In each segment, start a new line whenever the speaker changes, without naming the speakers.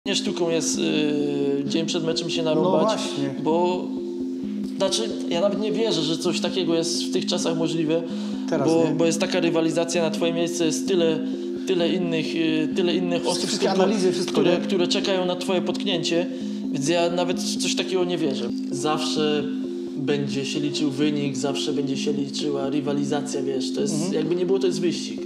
Nie sztuką jest dzień przed meczem się narąbać,
No właśnie.
bo znaczy ja nawet nie wierzę, że coś takiego jest w tych czasach możliwe,
Teraz
bo jest taka rywalizacja, na twoje miejsce jest tyle innych osób,
Wszystkie analizy, wszystko,
które czekają na twoje potknięcie, więc ja nawet w coś takiego nie wierzę. Zawsze będzie się liczył wynik, zawsze będzie się liczyła rywalizacja, wiesz, to jest, jakby nie było, to jest wyścig.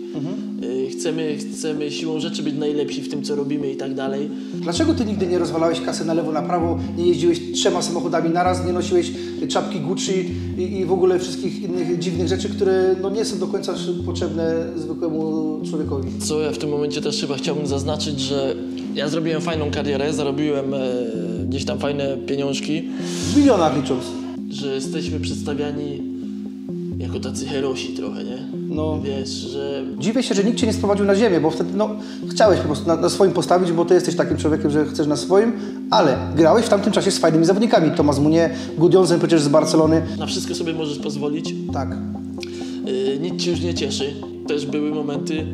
Chcemy siłą rzeczy być najlepsi w tym, co robimy i tak dalej.
Dlaczego ty nigdy nie rozwalałeś kasy na lewo, na prawo, nie jeździłeś 3 samochodami naraz, nie nosiłeś czapki Gucci i w ogóle wszystkich innych dziwnych rzeczy, które no, nie są do końca potrzebne zwykłemu człowiekowi?
Co ja w tym momencie też chyba chciałbym zaznaczyć, że ja zrobiłem fajną karierę, zarobiłem gdzieś tam fajne pieniążki.
W milionach licząc.
Że jesteśmy przedstawiani jako tacy herosi trochę, nie?
No.
Wiesz, że...
Dziwię się, że nikt cię nie sprowadził na ziemię, bo wtedy no, chciałeś po prostu na swoim postawić, bo ty jesteś takim człowiekiem, że chcesz na swoim, ale grałeś w tamtym czasie z fajnymi zawodnikami. Thomas Munier, Gudjonsen przecież z Barcelony.
Na wszystko sobie możesz pozwolić.
Tak.
Nic ci już nie cieszy. Też były momenty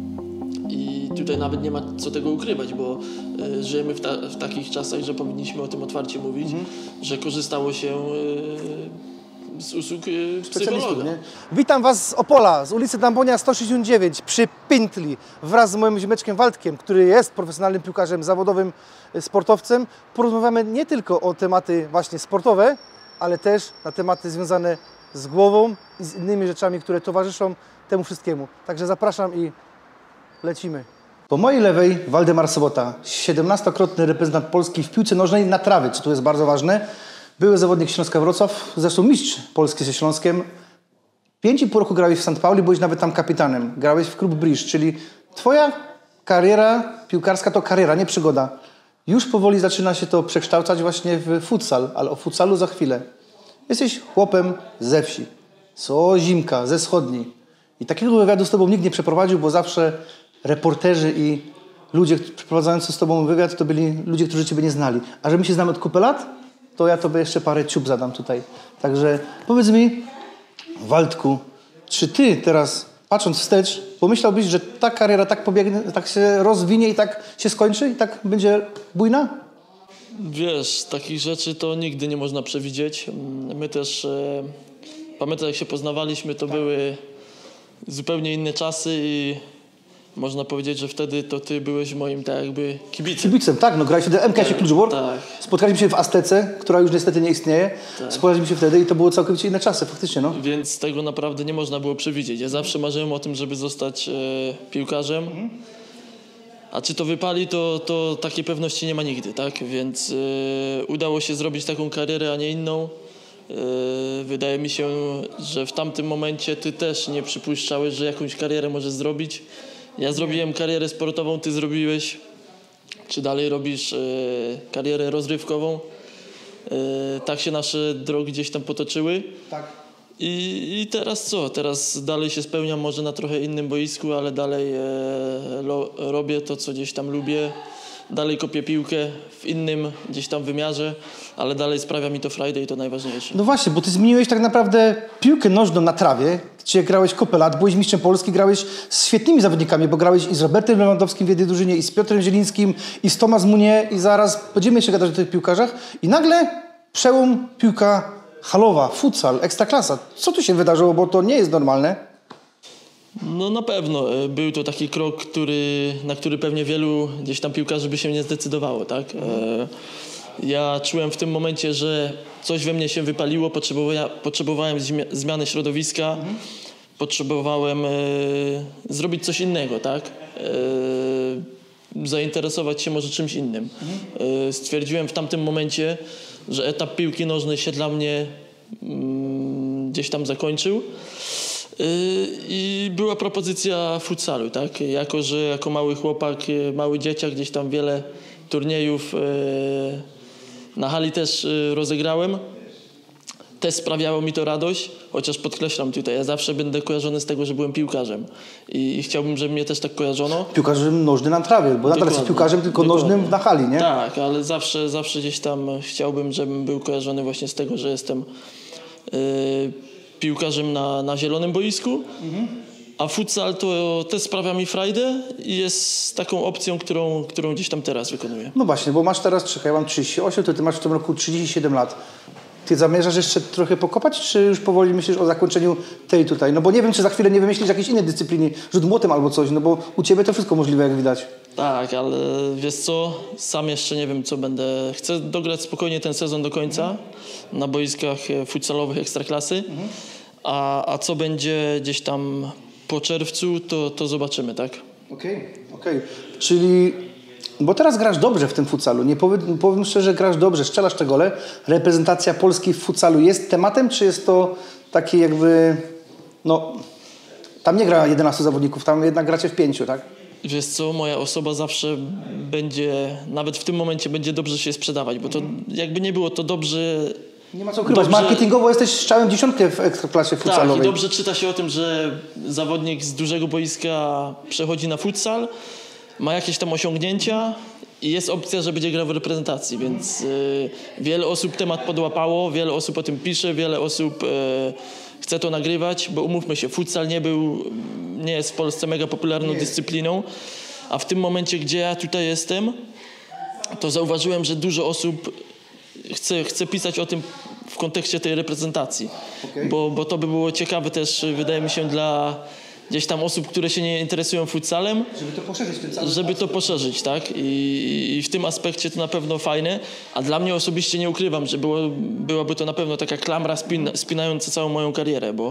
i tutaj nawet nie ma co tego ukrywać, bo żyjemy w takich czasach, że powinniśmy o tym otwarcie mówić, że korzystało się z usług psychologa.
Nie? Witam Was z Opola, z ulicy Dambonia 169 przy Pintli wraz z moim ziomeczkiem Waldkiem, który jest profesjonalnym piłkarzem, zawodowym sportowcem. Porozmawiamy nie tylko o tematy właśnie sportowe, ale też na tematy związane z głową i z innymi rzeczami, które towarzyszą temu wszystkiemu. Także zapraszam i lecimy. Po mojej lewej Waldemar Sobota, 17-krotny reprezentant Polski w piłce nożnej na trawy, co tu jest bardzo ważne. Były zawodnik Śląska Wrocław, zresztą mistrz Polski ze Śląskiem. 5,5 roku grałeś w St. Pauli, byłeś nawet tam kapitanem. Grałeś w Klub Brugge, czyli twoja kariera piłkarska to kariera, nie przygoda. Już powoli zaczyna się to przekształcać właśnie w futsal, ale o futsalu za chwilę. Jesteś chłopem ze wsi, z Ozimka, ze Wschodniej. I takiego wywiadu z tobą nikt nie przeprowadził, bo zawsze reporterzy i ludzie przeprowadzający z tobą wywiad to byli ludzie, którzy ciebie nie znali. A że my się znamy od kupy lat, to ja tobie jeszcze parę ciup zadam tutaj. Także powiedz mi, Waldku, czy ty teraz, patrząc wstecz, pomyślałbyś, że ta kariera tak pobiegnie, tak się rozwinie i tak się skończy i tak będzie bujna?
Wiesz, takich rzeczy to nigdy nie można przewidzieć. My też, pamiętam jak się poznawaliśmy, to były zupełnie inne czasy i można powiedzieć, że wtedy to ty byłeś moim tak jakby kibicem.
Kibicem, tak, no grałeś wtedy MKS Kluczbork.
Tak.
Spotkaliśmy się w Aztece, która już niestety nie istnieje.
Tak.
Spotkaliśmy się wtedy i to były całkowicie inne czasy, faktycznie, no.
Więc tego naprawdę nie można było przewidzieć. Ja zawsze marzyłem o tym, żeby zostać piłkarzem. A czy to wypali, to takiej pewności nie ma nigdy, tak? Więc udało się zrobić taką karierę, a nie inną. Wydaje mi się, że w tamtym momencie ty też nie przypuszczałeś, że jakąś karierę możesz zrobić. Ja zrobiłem karierę sportową, ty zrobiłeś, czy dalej robisz karierę rozrywkową. Tak się nasze drogi gdzieś tam potoczyły.
Tak.
I teraz co? Teraz dalej się spełniam może na trochę innym boisku, ale dalej robię to, co gdzieś tam lubię. Dalej kopię piłkę w innym gdzieś tam wymiarze, ale dalej sprawia mi to frajdę i to najważniejsze.
No właśnie, bo ty zmieniłeś tak naprawdę piłkę nożną na trawie, gdzie grałeś kupę lat, byłeś mistrzem Polski, grałeś z świetnymi zawodnikami, bo grałeś i z Robertem Lewandowskim w jednej drużynie, i z Piotrem Zielińskim, i z Thomas Munier, i zaraz będziemy jeszcze gadać o tych piłkarzach. I nagle przełom, piłka halowa, futsal, ekstraklasa. Co tu się wydarzyło, bo to nie jest normalne?
No na pewno. Był to taki krok, na który pewnie wielu gdzieś tam piłkarzy by się nie zdecydowało, tak? Ja czułem w tym momencie, że coś we mnie się wypaliło, potrzebowałem zmiany środowiska, potrzebowałem zrobić coś innego, tak? Zainteresować się może czymś innym. Stwierdziłem w tamtym momencie, że etap piłki nożnej się dla mnie gdzieś tam zakończył. I była propozycja futsalu, tak? Jako mały chłopak, mały dzieciak, gdzieś tam wiele turniejów na hali też rozegrałem. Też sprawiało mi to radość, chociaż podkreślam tutaj, ja zawsze będę kojarzony z tego, że byłem piłkarzem. I chciałbym, żeby mnie też tak kojarzono.
Piłkarzem nożnym na trawie, bo nadal jesteś piłkarzem, tylko nożnym na hali, nie?
Tak, ale zawsze gdzieś tam chciałbym, żebym był kojarzony właśnie z tego, że jestem piłkarzem na zielonym boisku. A futsal to też sprawia mi frajdę i jest taką opcją, którą gdzieś tam teraz wykonuję.
No właśnie, bo masz teraz, czekaj, ja mam 38, to ty masz w tym roku 37 lat. Ty zamierzasz jeszcze trochę pokopać, czy już powoli myślisz o zakończeniu tej tutaj? No bo nie wiem, czy za chwilę nie wymyślisz jakiejś innej dyscypliny, rzut młotem albo coś, no bo u ciebie to wszystko możliwe, jak widać.
Tak, ale wiesz co, sam jeszcze nie wiem, co będę... Chcę dograć spokojnie ten sezon do końca na boiskach futsalowych Ekstraklasy, a co będzie gdzieś tam po czerwcu, to zobaczymy, tak?
Okej. Czyli, bo teraz grasz dobrze w tym futsalu, nie powiem szczerze, grasz dobrze, strzelasz te gole. Reprezentacja Polski w futsalu jest tematem, czy jest to taki jakby, no, tam nie gra 11 zawodników, tam jednak gracie w 5, tak?
Wiesz co, moja osoba zawsze będzie, nawet w tym momencie będzie dobrze się sprzedawać, bo to jakby nie było, to dobrze...
Nie ma co ukrywać, marketingowo jesteś strzałem dziesiątkę w Ekstraklasie futsalowej.
Tak, i dobrze czyta się o tym, że zawodnik z dużego boiska przechodzi na futsal, ma jakieś tam osiągnięcia i jest opcja, że będzie grał w reprezentacji, więc wiele osób temat podłapało, wiele osób o tym pisze, wiele osób chce to nagrywać, bo umówmy się, futsal nie jest w Polsce mega popularną dyscypliną, a w tym momencie, gdzie ja tutaj jestem, to zauważyłem, że dużo osób chce pisać o tym w kontekście tej reprezentacji, bo to by było ciekawe też, wydaje mi się, dla gdzieś tam osób, które się nie interesują futsalem, żeby to poszerzyć, tak? I w tym aspekcie to na pewno fajne, a dla mnie osobiście nie ukrywam, że byłaby to na pewno taka klamra spinająca całą moją karierę, bo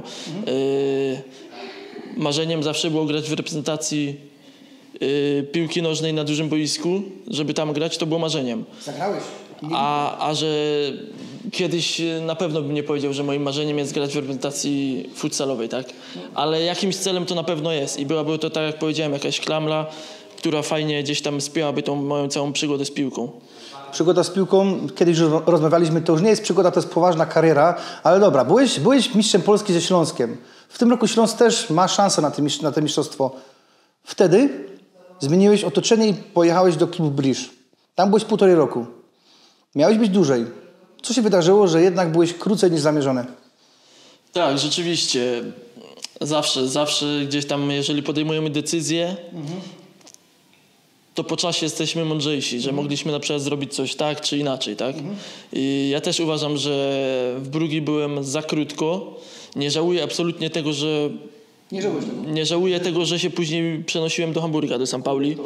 marzeniem zawsze było grać w reprezentacji piłki nożnej na dużym boisku, żeby tam grać, to było marzeniem.
Zagrałeś?
A że kiedyś na pewno bym nie powiedział, że moim marzeniem jest grać w reprezentacji futsalowej, tak? Ale jakimś celem to na pewno jest i byłaby to, tak jak powiedziałem, jakaś klamra, która fajnie gdzieś tam spięłaby tą moją całą przygodę z piłką.
Przygoda z piłką, kiedyś już rozmawialiśmy, to już nie jest przygoda, to jest poważna kariera, ale dobra, byłeś mistrzem Polski ze Śląskiem. W tym roku Śląsk też ma szansę na to mistrzostwo. Wtedy zmieniłeś otoczenie i pojechałeś do klubu Brisz. Tam byłeś 1,5 roku. Miałeś być dłużej. Co się wydarzyło, że jednak byłeś krócej niż zamierzone?
Tak, rzeczywiście. Zawsze gdzieś tam, jeżeli podejmujemy decyzję, to po czasie jesteśmy mądrzejsi, że mogliśmy na przykład zrobić coś tak czy inaczej, tak? I ja też uważam, że w Brugii byłem za krótko. Nie żałuję absolutnie tego, że... Nie żałuję tego, że się później przenosiłem do Hamburga, do St. Pauli.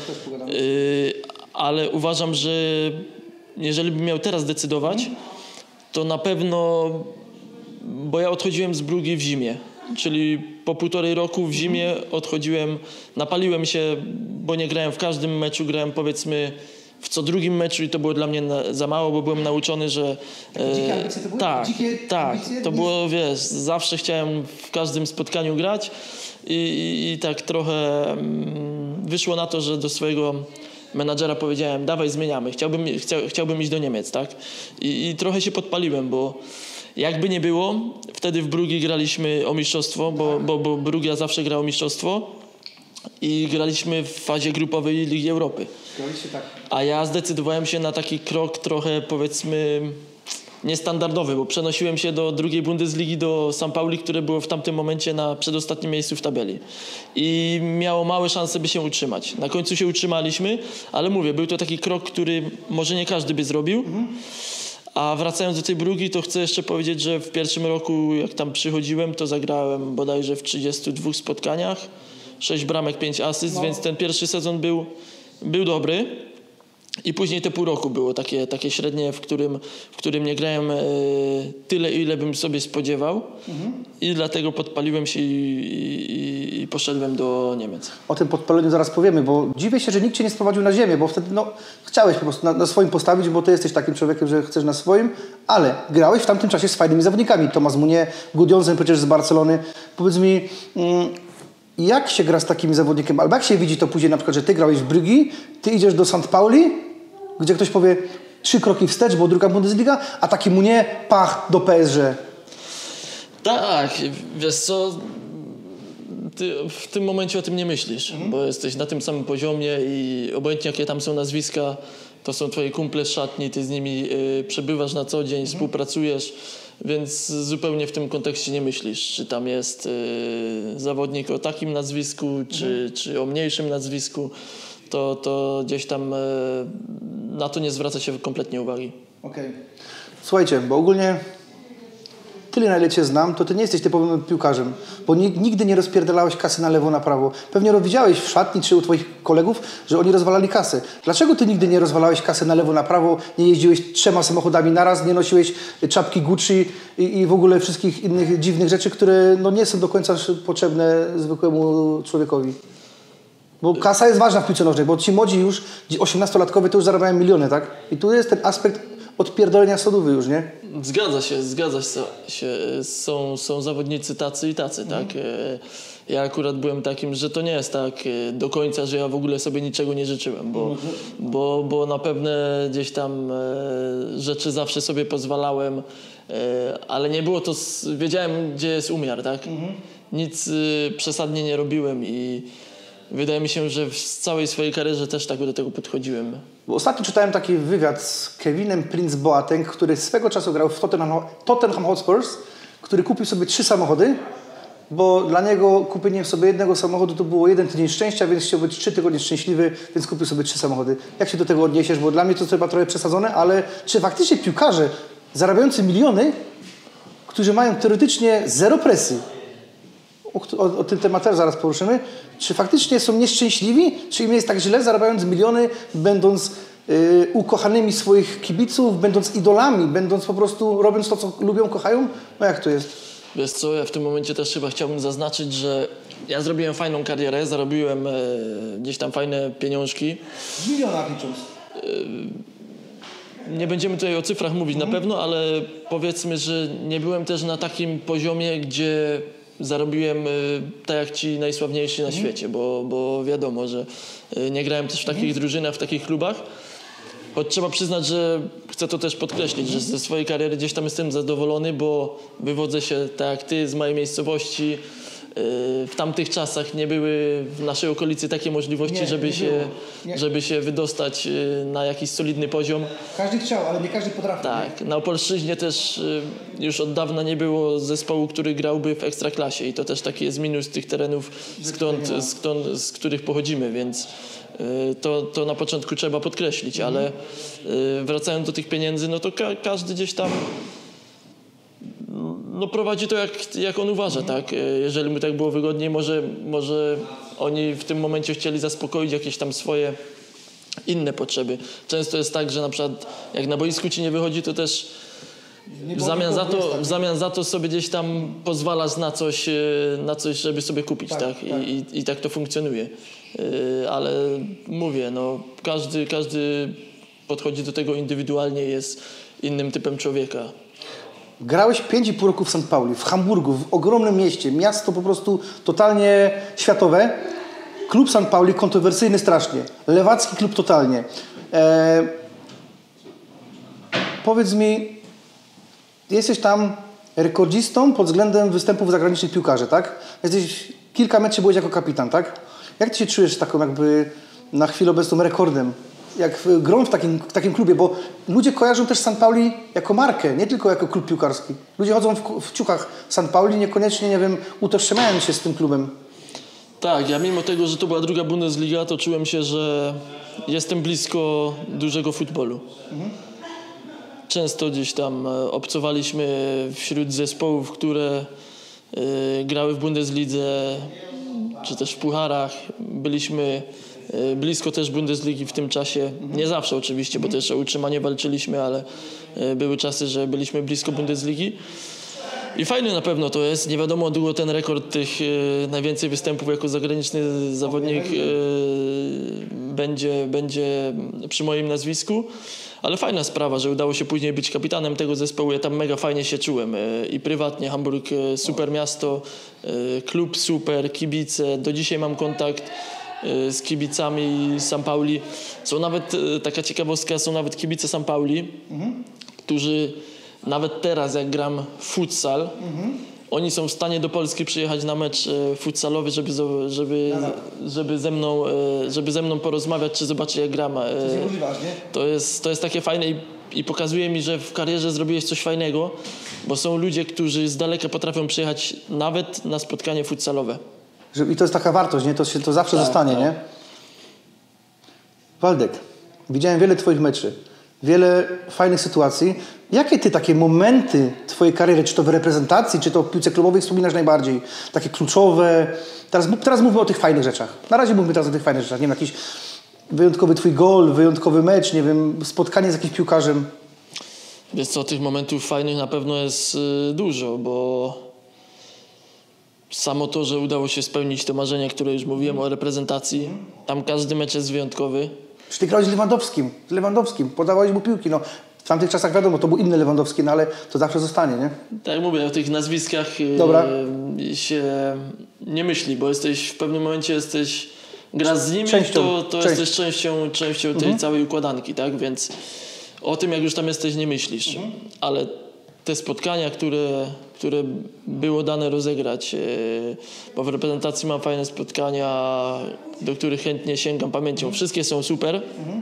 Ale uważam, że jeżeli bym miał teraz decydować, to na pewno, bo ja odchodziłem z Brugii w zimie, czyli po 1,5 roku w zimie odchodziłem, napaliłem się, bo nie grałem w każdym meczu, grałem powiedzmy w co drugim meczu i to było dla mnie za mało, bo byłem nauczony, że...
Dzikie ambicje to były?
Tak, to było, wiesz, zawsze chciałem w każdym spotkaniu grać i tak trochę wyszło na to, że do swojego menadżera powiedziałem, dawaj zmieniamy, chciałbym iść do Niemiec, tak? I trochę się podpaliłem, bo jakby nie było, wtedy w Brugii graliśmy o mistrzostwo, bo Brugia zawsze gra o mistrzostwo i graliśmy w fazie grupowej Ligi Europy. A ja zdecydowałem się na taki krok trochę, powiedzmy, niestandardowy, bo przenosiłem się do drugiej Bundesligi, do St. Pauli, które było w tamtym momencie na przedostatnim miejscu w tabeli. I miało małe szanse, by się utrzymać. Na końcu się utrzymaliśmy, ale mówię, był to taki krok, który może nie każdy by zrobił. A wracając do tej Brugii, to chcę jeszcze powiedzieć, że w pierwszym roku, jak tam przychodziłem, to zagrałem bodajże w 32 spotkaniach, 6 bramek, 5 asyst, więc ten pierwszy sezon był dobry. I później te pół roku było takie średnie, w którym nie grałem tyle, ile bym sobie spodziewał. I dlatego podpaliłem się i poszedłem do Niemiec.
O tym podpaleniu zaraz powiemy, bo dziwię się, że nikt Cię nie sprowadził na ziemię, bo wtedy chciałeś po prostu na swoim postawić, bo Ty jesteś takim człowiekiem, że chcesz na swoim, ale grałeś w tamtym czasie z fajnymi zawodnikami. Thomas Munie, Gudjonsen przecież z Barcelony. Powiedz mi, jak się gra z takimi zawodnikami? Albo jak się widzi to później na przykład, że Ty grałeś w Brugii, Ty idziesz do St. Pauli, gdzie ktoś powie 3 kroki wstecz, bo druga Bundesliga, a taki Munie, pach, do PSG.
Tak, wiesz co, ty w tym momencie o tym nie myślisz, bo jesteś na tym samym poziomie i obojętnie jakie tam są nazwiska, to są twoi kumple z szatni, ty z nimi przebywasz na co dzień, współpracujesz, więc zupełnie w tym kontekście nie myślisz, czy tam jest zawodnik o takim nazwisku, czy o mniejszym nazwisku. To gdzieś tam na to nie zwraca się kompletnie uwagi.
Okej. Słuchajcie, bo ogólnie tyle, na ile cię znam, to ty nie jesteś typowym piłkarzem, bo nigdy nie rozpierdalałeś kasy na lewo, na prawo. Pewnie widziałeś w szatni czy u twoich kolegów, że oni rozwalali kasę. Dlaczego ty nigdy nie rozwalałeś kasy na lewo, na prawo, nie jeździłeś 3 samochodami naraz, nie nosiłeś czapki Gucci i w ogóle wszystkich innych dziwnych rzeczy, które no, nie są do końca potrzebne zwykłemu człowiekowi? Bo kasa jest ważna w piłce nożnej, bo ci młodzi już, 18-latkowie to już zarabiają miliony, tak? I tu jest ten aspekt odpierdolenia sodówy już, nie?
Zgadza się. Są zawodnicy tacy i tacy, tak? Ja akurat byłem takim, że to nie jest tak do końca, że ja w ogóle sobie niczego nie życzyłem, bo na pewne gdzieś tam rzeczy zawsze sobie pozwalałem, ale nie było to, wiedziałem gdzie jest umiar, tak? Nic przesadnie nie robiłem i wydaje mi się, że w całej swojej karierze też tak do tego podchodziłem.
Bo ostatnio czytałem taki wywiad z Kevinem Prince Boateng, który swego czasu grał w Tottenham Hotspurs, który kupił sobie 3 samochody, bo dla niego kupienie sobie jednego samochodu to było 1 tydzień szczęścia, więc chciał być 3 tygodnie szczęśliwy, więc kupił sobie 3 samochody. Jak się do tego odniesiesz? Bo dla mnie to chyba trochę przesadzone, ale czy faktycznie piłkarze zarabiający miliony, którzy mają teoretycznie zero presji, o tym temat też zaraz poruszymy, czy faktycznie są nieszczęśliwi, czy im jest tak źle, zarabiając miliony, będąc ukochanymi swoich kibiców, będąc idolami, będąc po prostu, robiąc to, co lubią, kochają? No jak to jest?
Wiesz co, ja w tym momencie też chyba chciałbym zaznaczyć, że ja zrobiłem fajną karierę, zarobiłem gdzieś tam fajne pieniążki.
W milionach licząc.
Nie będziemy tutaj o cyfrach mówić na pewno, ale powiedzmy, że nie byłem też na takim poziomie, gdzie zarobiłem tak jak ci najsławniejsi na świecie, bo wiadomo, że nie grałem też w takich drużynach, w takich klubach. Choć trzeba przyznać, że chcę to też podkreślić, że ze swojej kariery gdzieś tam jestem zadowolony, bo wywodzę się tak jak ty z mojej miejscowości. W tamtych czasach nie były w naszej okolicy takie możliwości, żeby się wydostać na jakiś solidny poziom.
Każdy chciał, ale nie każdy potrafił.
Tak, na Opolszczyźnie też już od dawna nie było zespołu, który grałby w Ekstraklasie i to też taki jest minus tych terenów, z których pochodzimy, więc to na początku trzeba podkreślić, ale wracając do tych pieniędzy, no to każdy gdzieś tam no prowadzi to jak on uważa, tak? Jeżeli mu tak było wygodniej, może oni w tym momencie chcieli zaspokoić jakieś tam swoje inne potrzeby. Często jest tak, że na przykład jak na boisku ci nie wychodzi, to też w zamian za to sobie gdzieś tam pozwalasz na coś, żeby sobie kupić, tak? I tak to funkcjonuje. Ale mówię, no każdy podchodzi do tego indywidualnie, jest innym typem człowieka.
Grałeś 5,5 roku w St. Pauli, w Hamburgu, w ogromnym mieście, miasto po prostu totalnie światowe. Klub St. Pauli kontrowersyjny strasznie, lewacki klub totalnie. Powiedz mi, jesteś tam rekordzistą pod względem występów zagranicznych piłkarzy, tak? Kilka meczów byłeś jako kapitan, tak? Jak ty się czujesz taką jakby na chwilę obecną rekordem? Jak grą w takim klubie, bo ludzie kojarzą też St. Pauli jako markę, nie tylko jako klub piłkarski. Ludzie chodzą w ciuchach St. Pauli, niekoniecznie, nie wiem, utożsamiają się z tym klubem.
Tak, ja mimo tego, że to była druga Bundesliga, to czułem się, że jestem blisko dużego futbolu. Często gdzieś tam obcowaliśmy wśród zespołów, które grały w Bundeslidze, czy też w pucharach. Byliśmy blisko też Bundesligi w tym czasie. Nie zawsze oczywiście, bo też o utrzymanie walczyliśmy, ale były czasy, że byliśmy blisko Bundesligi. I fajny na pewno to jest. Nie wiadomo długo ten rekord tych najwięcej występów jako zagraniczny zawodnik będzie przy moim nazwisku. Ale fajna sprawa, że udało się później być kapitanem tego zespołu. Ja tam mega fajnie się czułem. I prywatnie Hamburg super miasto, klub super, kibice. Do dzisiaj mam kontakt z kibicami St. Pauli. Są nawet, taka ciekawostka, są nawet kibice St. Pauli, którzy nawet teraz jak gram futsal, oni są w stanie do Polski przyjechać na mecz futsalowy, żeby ze mną porozmawiać, czy zobaczyć jak gram. To jest takie fajne i pokazuje mi, że w karierze zrobiłeś coś fajnego, bo są ludzie, którzy z daleka potrafią przyjechać nawet na spotkanie futsalowe.
I to jest taka wartość, nie? To zawsze zostanie,
tak.
nie? Waldek, widziałem wiele Twoich meczy, wiele fajnych sytuacji. Jakie Ty takie momenty Twojej kariery, czy to w reprezentacji, czy to w piłce klubowej wspominasz najbardziej? Takie kluczowe. Teraz mówmy o tych fajnych rzeczach. Na razie mówmy teraz o tych fajnych rzeczach. Nie wiem, jakiś wyjątkowy Twój gol, wyjątkowy mecz, nie wiem, spotkanie z jakimś piłkarzem.
Wiesz co, tych momentów fajnych na pewno jest dużo, bo samo to, że udało się spełnić to marzenie, które już mówiłem o reprezentacji, tam każdy mecz jest wyjątkowy.
Czy Ty grałeś z Lewandowskim, podawałeś mu piłki, no. W tamtych czasach wiadomo, to był inny Lewandowski, no ale to zawsze zostanie, nie?
Tak jak mówię, o tych nazwiskach się nie myśli, bo w pewnym momencie grasz z nimi, to jesteś częścią tej całej układanki, tak? Więc o tym, jak już tam jesteś, nie myślisz. Ale te spotkania, które było dane rozegrać, bo w reprezentacji mam fajne spotkania, do których chętnie sięgam pamięcią. Wszystkie są super,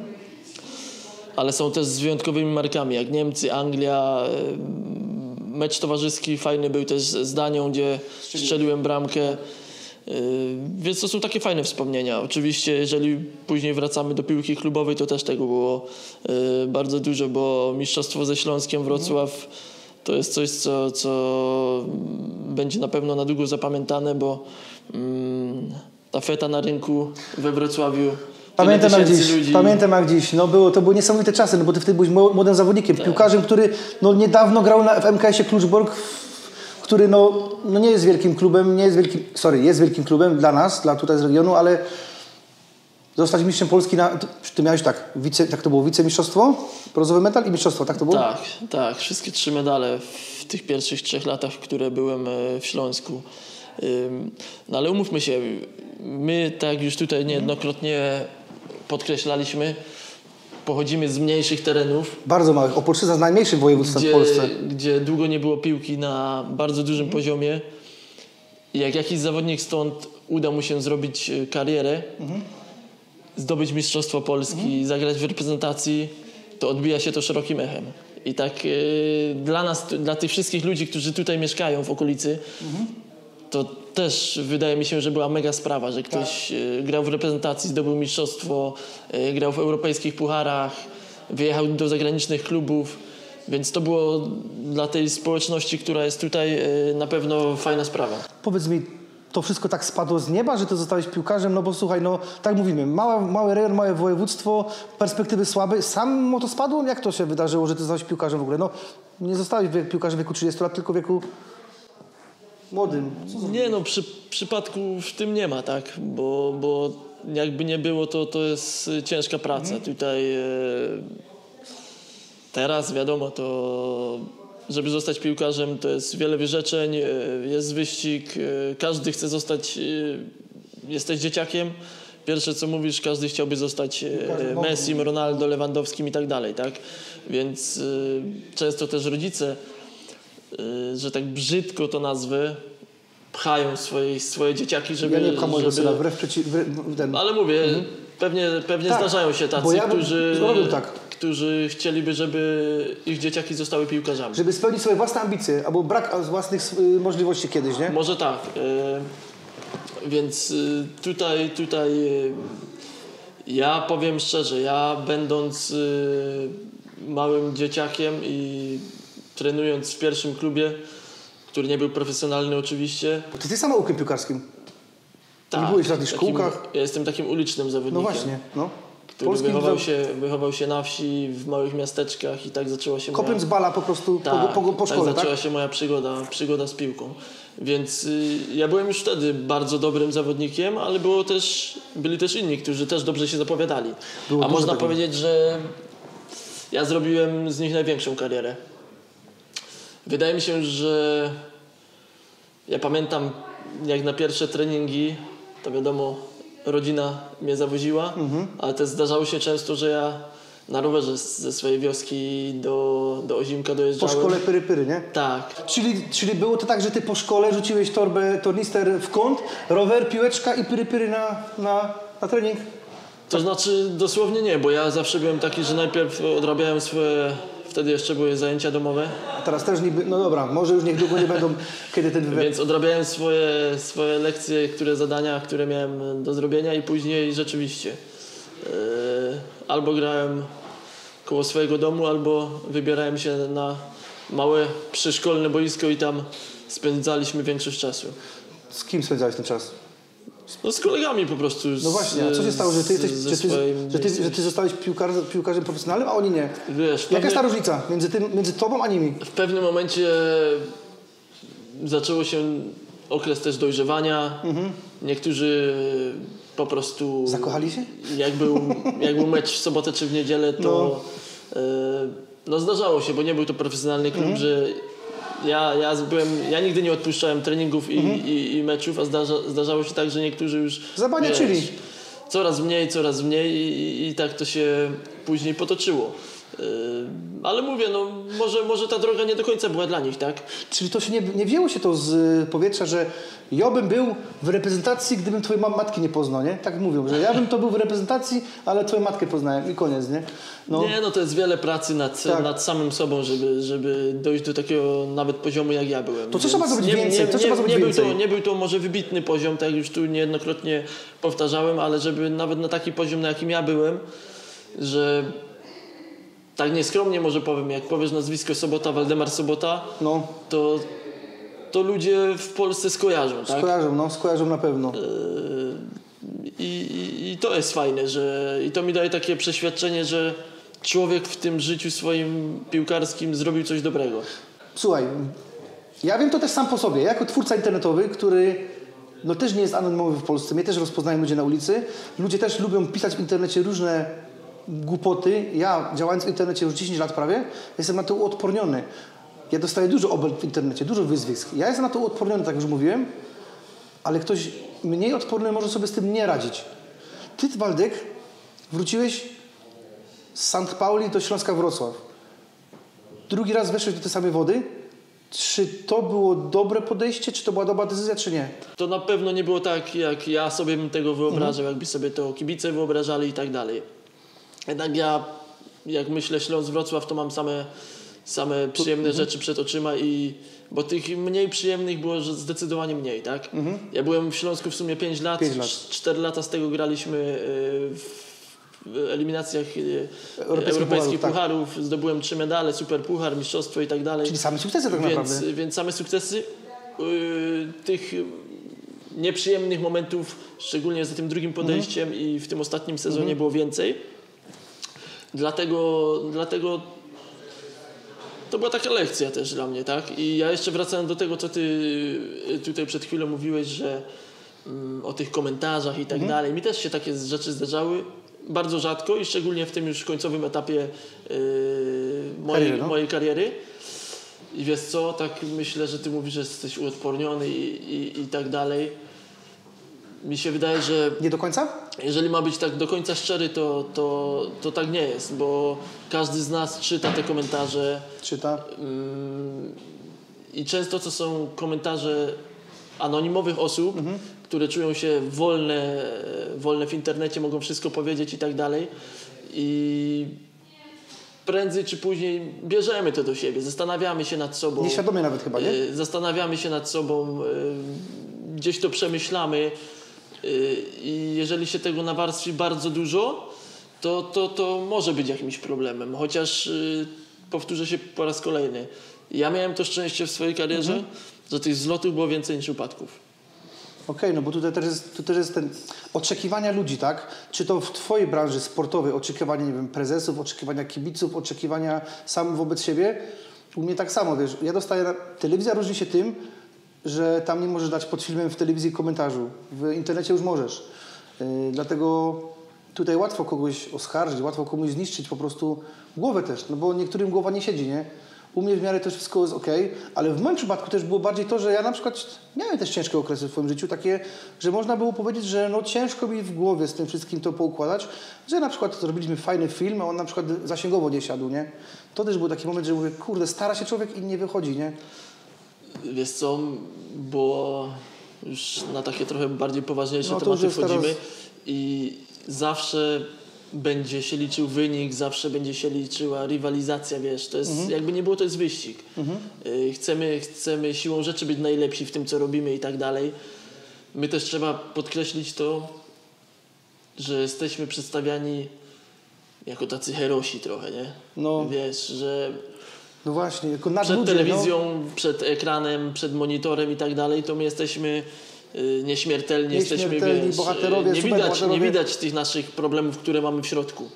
ale są też z wyjątkowymi markami, jak Niemcy, Anglia. Mecz towarzyski fajny był też z Danią, gdzie strzeliłem bramkę. Więc to są takie fajne wspomnienia. Oczywiście, jeżeli później wracamy do piłki klubowej, to też tego było bardzo dużo, bo mistrzostwo ze Śląskiem Wrocław to jest coś, co będzie na pewno na długo zapamiętane, bo ta feta na rynku we Wrocławiu.
Pamiętam jak dziś. No to były niesamowite czasy, no bo Ty wtedy byłeś młodym zawodnikiem, piłkarzem, który niedawno grał w MKS-ie Kluczbork, który nie jest wielkim klubem, jest wielkim klubem dla nas, dla tutaj z regionu, ale zostać mistrzem Polski Ty miałeś tak to było wicemistrzostwo, brązowy medal i mistrzostwo, tak to było?
Tak. Wszystkie 3 medale w tych pierwszych 3 latach, które byłem w Śląsku. No ale umówmy się, my, tak jak już tutaj niejednokrotnie podkreślaliśmy, pochodzimy z mniejszych terenów.
Bardzo małych. Opolszczyzna z najmniejszych województw w Polsce.
Gdzie długo nie było piłki na bardzo dużym poziomie. I jak jakiś zawodnik stąd uda mu się zrobić karierę, zdobyć mistrzostwo Polski, zagrać w reprezentacji, to odbija się to szerokim echem. I tak dla nas, dla tych wszystkich ludzi, którzy tutaj mieszkają w okolicy, to też wydaje mi się, że była mega sprawa, że ktoś grał w reprezentacji, zdobył mistrzostwo, grał w europejskich pucharach, wyjechał do zagranicznych klubów, więc to było dla tej społeczności, która jest tutaj, na pewno fajna sprawa.
Powiedz mi, to wszystko tak spadło z nieba, że Ty zostałeś piłkarzem? No bo słuchaj, tak mówimy, mały rejon, małe województwo, perspektywy słabe. Samo to spadło? Jak to się wydarzyło, że Ty zostałeś piłkarzem w ogóle? Nie zostałeś piłkarzem w wieku 30 lat, tylko w wieku młodym.
Nie, przypadku w tym nie ma, tak? Bo jakby nie było, to jest ciężka praca. Tutaj teraz wiadomo, to żeby zostać piłkarzem, to jest wiele wyrzeczeń, jest wyścig, każdy chce zostać, jesteś dzieciakiem, pierwsze co mówisz, każdy chciałby zostać Messim, Ronaldo, Lewandowskim i tak dalej, tak? Więc często też rodzice, że tak brzydko to nazwę, pchają swoje dzieciaki, żeby...
Ja nie pcham mojego syna,
Ale mówię, pewnie tak, zdarzają się tacy, którzy chcieliby, żeby ich dzieciaki zostały piłkarzami.
Żeby spełnić swoje własne ambicje, albo brak własnych możliwości kiedyś, nie?
Może tak. Więc tutaj ja powiem szczerze, ja będąc małym dzieciakiem i trenując w pierwszym klubie, który nie był profesjonalny oczywiście.
Ty jesteś samoukiem piłkarskim?
Tak.
Nie byłeś w żadnych szkółkach?
Ja jestem takim ulicznym zawodnikiem.
No właśnie,
Który wychował się na wsi, w małych miasteczkach i tak zaczęła się
Kopem z bala po prostu po szkole,
tak? Zaczęła się moja przygoda z piłką. Więc ja byłem już wtedy bardzo dobrym zawodnikiem, ale byli też inni, którzy też dobrze się zapowiadali. A można powiedzieć, że ja zrobiłem z nich największą karierę. Wydaje mi się, że ja pamiętam, jak na pierwsze treningi, to wiadomo, rodzina mnie zawoziła, ale też zdarzało się często, że ja na rowerze ze swojej wioski do Ozimka
Po
dojeżdżałem.
szkole pyry, nie?
Tak.
Czyli było to tak, że ty po szkole rzuciłeś tornister w kąt, rower, piłeczka i pyry na trening?
To znaczy dosłownie nie, bo ja zawsze byłem taki, że najpierw odrabiałem swoje, wtedy jeszcze były zajęcia domowe.
A teraz też niby, no dobra, może już niedługo nie będą, kiedy ten wywiad...
Więc odrabiałem swoje lekcje, zadania, które miałem do zrobienia i później rzeczywiście albo grałem koło swojego domu, albo wybierałem się na małe przyszkolne boisko i tam spędzaliśmy większość czasu.
Z kim spędzałeś ten czas?
No z kolegami po prostu.
No właśnie, a co się stało, że ty zostałeś piłkarzem profesjonalnym, a oni nie?
Wiesz,
Jaka jest ta różnica między tobą a nimi?
w pewnym momencie zaczęło się okres też dojrzewania. Niektórzy po prostu...
Zakochali się?
Jak był mecz w sobotę czy w niedzielę, to no zdarzało się, bo nie był to profesjonalny klub, że ja nigdy nie odpuszczałem treningów i meczów, a zdarzało się tak, że niektórzy już
Zabaniaczyli.
Coraz mniej i tak to się później potoczyło. Ale mówię, no może ta droga nie do końca była dla nich, tak?
Czyli to się nie wzięło się to z powietrza, że ja bym był w reprezentacji, gdybym twojej matki nie poznał, nie? Tak mówią, że ja bym to był w reprezentacji, ale twoją matkę poznałem i koniec, nie?
No to jest wiele pracy nad samym sobą, żeby dojść do takiego nawet poziomu, jak ja byłem.
To co trzeba zrobić więcej?
Nie był to może wybitny poziom, tak jak już tu niejednokrotnie powtarzałem, ale żeby nawet na taki poziom, na jakim ja byłem, że tak nieskromnie może powiem, jak powiesz nazwisko Sobota, Waldemar Sobota, to ludzie w Polsce skojarzą, tak?
Skojarzą na pewno.
I to jest fajne, i to mi daje takie przeświadczenie, że człowiek w tym życiu swoim piłkarskim zrobił coś dobrego.
Słuchaj, ja wiem to też sam po sobie. Jako twórca internetowy, który też nie jest anonimowy w Polsce, mnie też rozpoznają ludzie na ulicy. Ludzie też lubią pisać w internecie różne głupoty. Ja, działając w internecie już 10 lat prawie, jestem na to uodporniony. Ja dostaję dużo obelg w internecie, dużo wyzwisk. Ja jestem na to uodporniony, tak już mówiłem, ale ktoś mniej odporny może sobie z tym nie radzić. Ty, Waldek, wróciłeś z St. Pauli do Śląska Wrocław. Drugi raz weszłeś do tej samej wody. Czy to było dobre podejście, czy to była dobra decyzja, czy nie?
To na pewno nie było tak, jak ja sobie bym tego wyobrażał, jakby sobie to kibice wyobrażali i tak dalej. Jednak ja, jak myślę Śląsk-Wrocław, to mam same przyjemne rzeczy przed oczyma bo tych mniej przyjemnych było zdecydowanie mniej, tak? Ja byłem w Śląsku w sumie 5 lat. 4 lata z tego graliśmy w eliminacjach europejskich pucharów. Zdobyłem 3 medale, super puchar, mistrzostwo i tak dalej.
Czyli same sukcesy tak naprawdę.
Więc same sukcesy. Tych nieprzyjemnych momentów, szczególnie za tym drugim podejściem i w tym ostatnim sezonie było więcej. Dlatego to była taka lekcja też dla mnie, tak? I ja jeszcze wracając do tego, co ty tutaj przed chwilą mówiłeś, że o tych komentarzach i tak dalej. Mi też się takie rzeczy zdarzały bardzo rzadko i szczególnie w tym już końcowym etapie mojej kariery. I wiesz co, tak myślę, że ty mówisz, że jesteś uodporniony i tak dalej. Mi się wydaje, że...
Nie do końca?
Jeżeli ma być tak do końca szczery, to tak nie jest, bo każdy z nas czyta te komentarze. I często to są komentarze anonimowych osób, które czują się wolne w internecie, mogą wszystko powiedzieć i tak dalej. I prędzej czy później bierzemy to do siebie, zastanawiamy się nad sobą.
Nieświadomie nawet chyba, nie?
Zastanawiamy się nad sobą, gdzieś to przemyślamy. I jeżeli się tego nawarstwi bardzo dużo, to może być jakimś problemem. Chociaż powtórzę się po raz kolejny. Ja miałem to szczęście w swojej karierze, że tych zlotów było więcej niż upadków.
Okej, no bo tutaj też jest ten oczekiwania ludzi, tak? Czy to w twojej branży sportowej oczekiwania, nie wiem, prezesów, oczekiwania kibiców, oczekiwania sam wobec siebie? U mnie tak samo, wiesz, ja dostaję... Telewizja różni się tym, że tam nie możesz dać pod filmem w telewizji komentarzu. W internecie już możesz. Dlatego tutaj łatwo kogoś oskarżyć, łatwo komuś zniszczyć po prostu głowę też, no bo niektórym głowa nie siedzi, nie? U mnie w miarę też wszystko jest okej, ale w moim przypadku też było bardziej to, że ja na przykład miałem też ciężkie okresy w swoim życiu, takie, że można było powiedzieć, że no ciężko mi w głowie z tym wszystkim to poukładać, że na przykład zrobiliśmy fajny film, a on na przykład zasięgowo nie siadł, nie? To też był taki moment, że mówię, kurde, stara się człowiek i nie wychodzi, nie?
Wiesz co, bo już na takie trochę bardziej poważniejsze
No to
tematy
już
wchodzimy
teraz-
i zawsze będzie się liczył wynik, zawsze będzie się liczyła rywalizacja, wiesz, to jest, jakby nie było, to jest wyścig. Chcemy siłą rzeczy być najlepsi w tym, co robimy i tak dalej. My też trzeba podkreślić to, że jesteśmy przedstawiani jako tacy herosi trochę, nie?
No.
Wiesz, że
No właśnie, jako
przed
nadludzie,
telewizją, przed ekranem, przed monitorem i tak dalej, to my jesteśmy nieśmiertelni, jesteśmy, wiesz,
bohaterowie,
nie
superbohaterowie.
widać tych naszych problemów, które mamy w środku.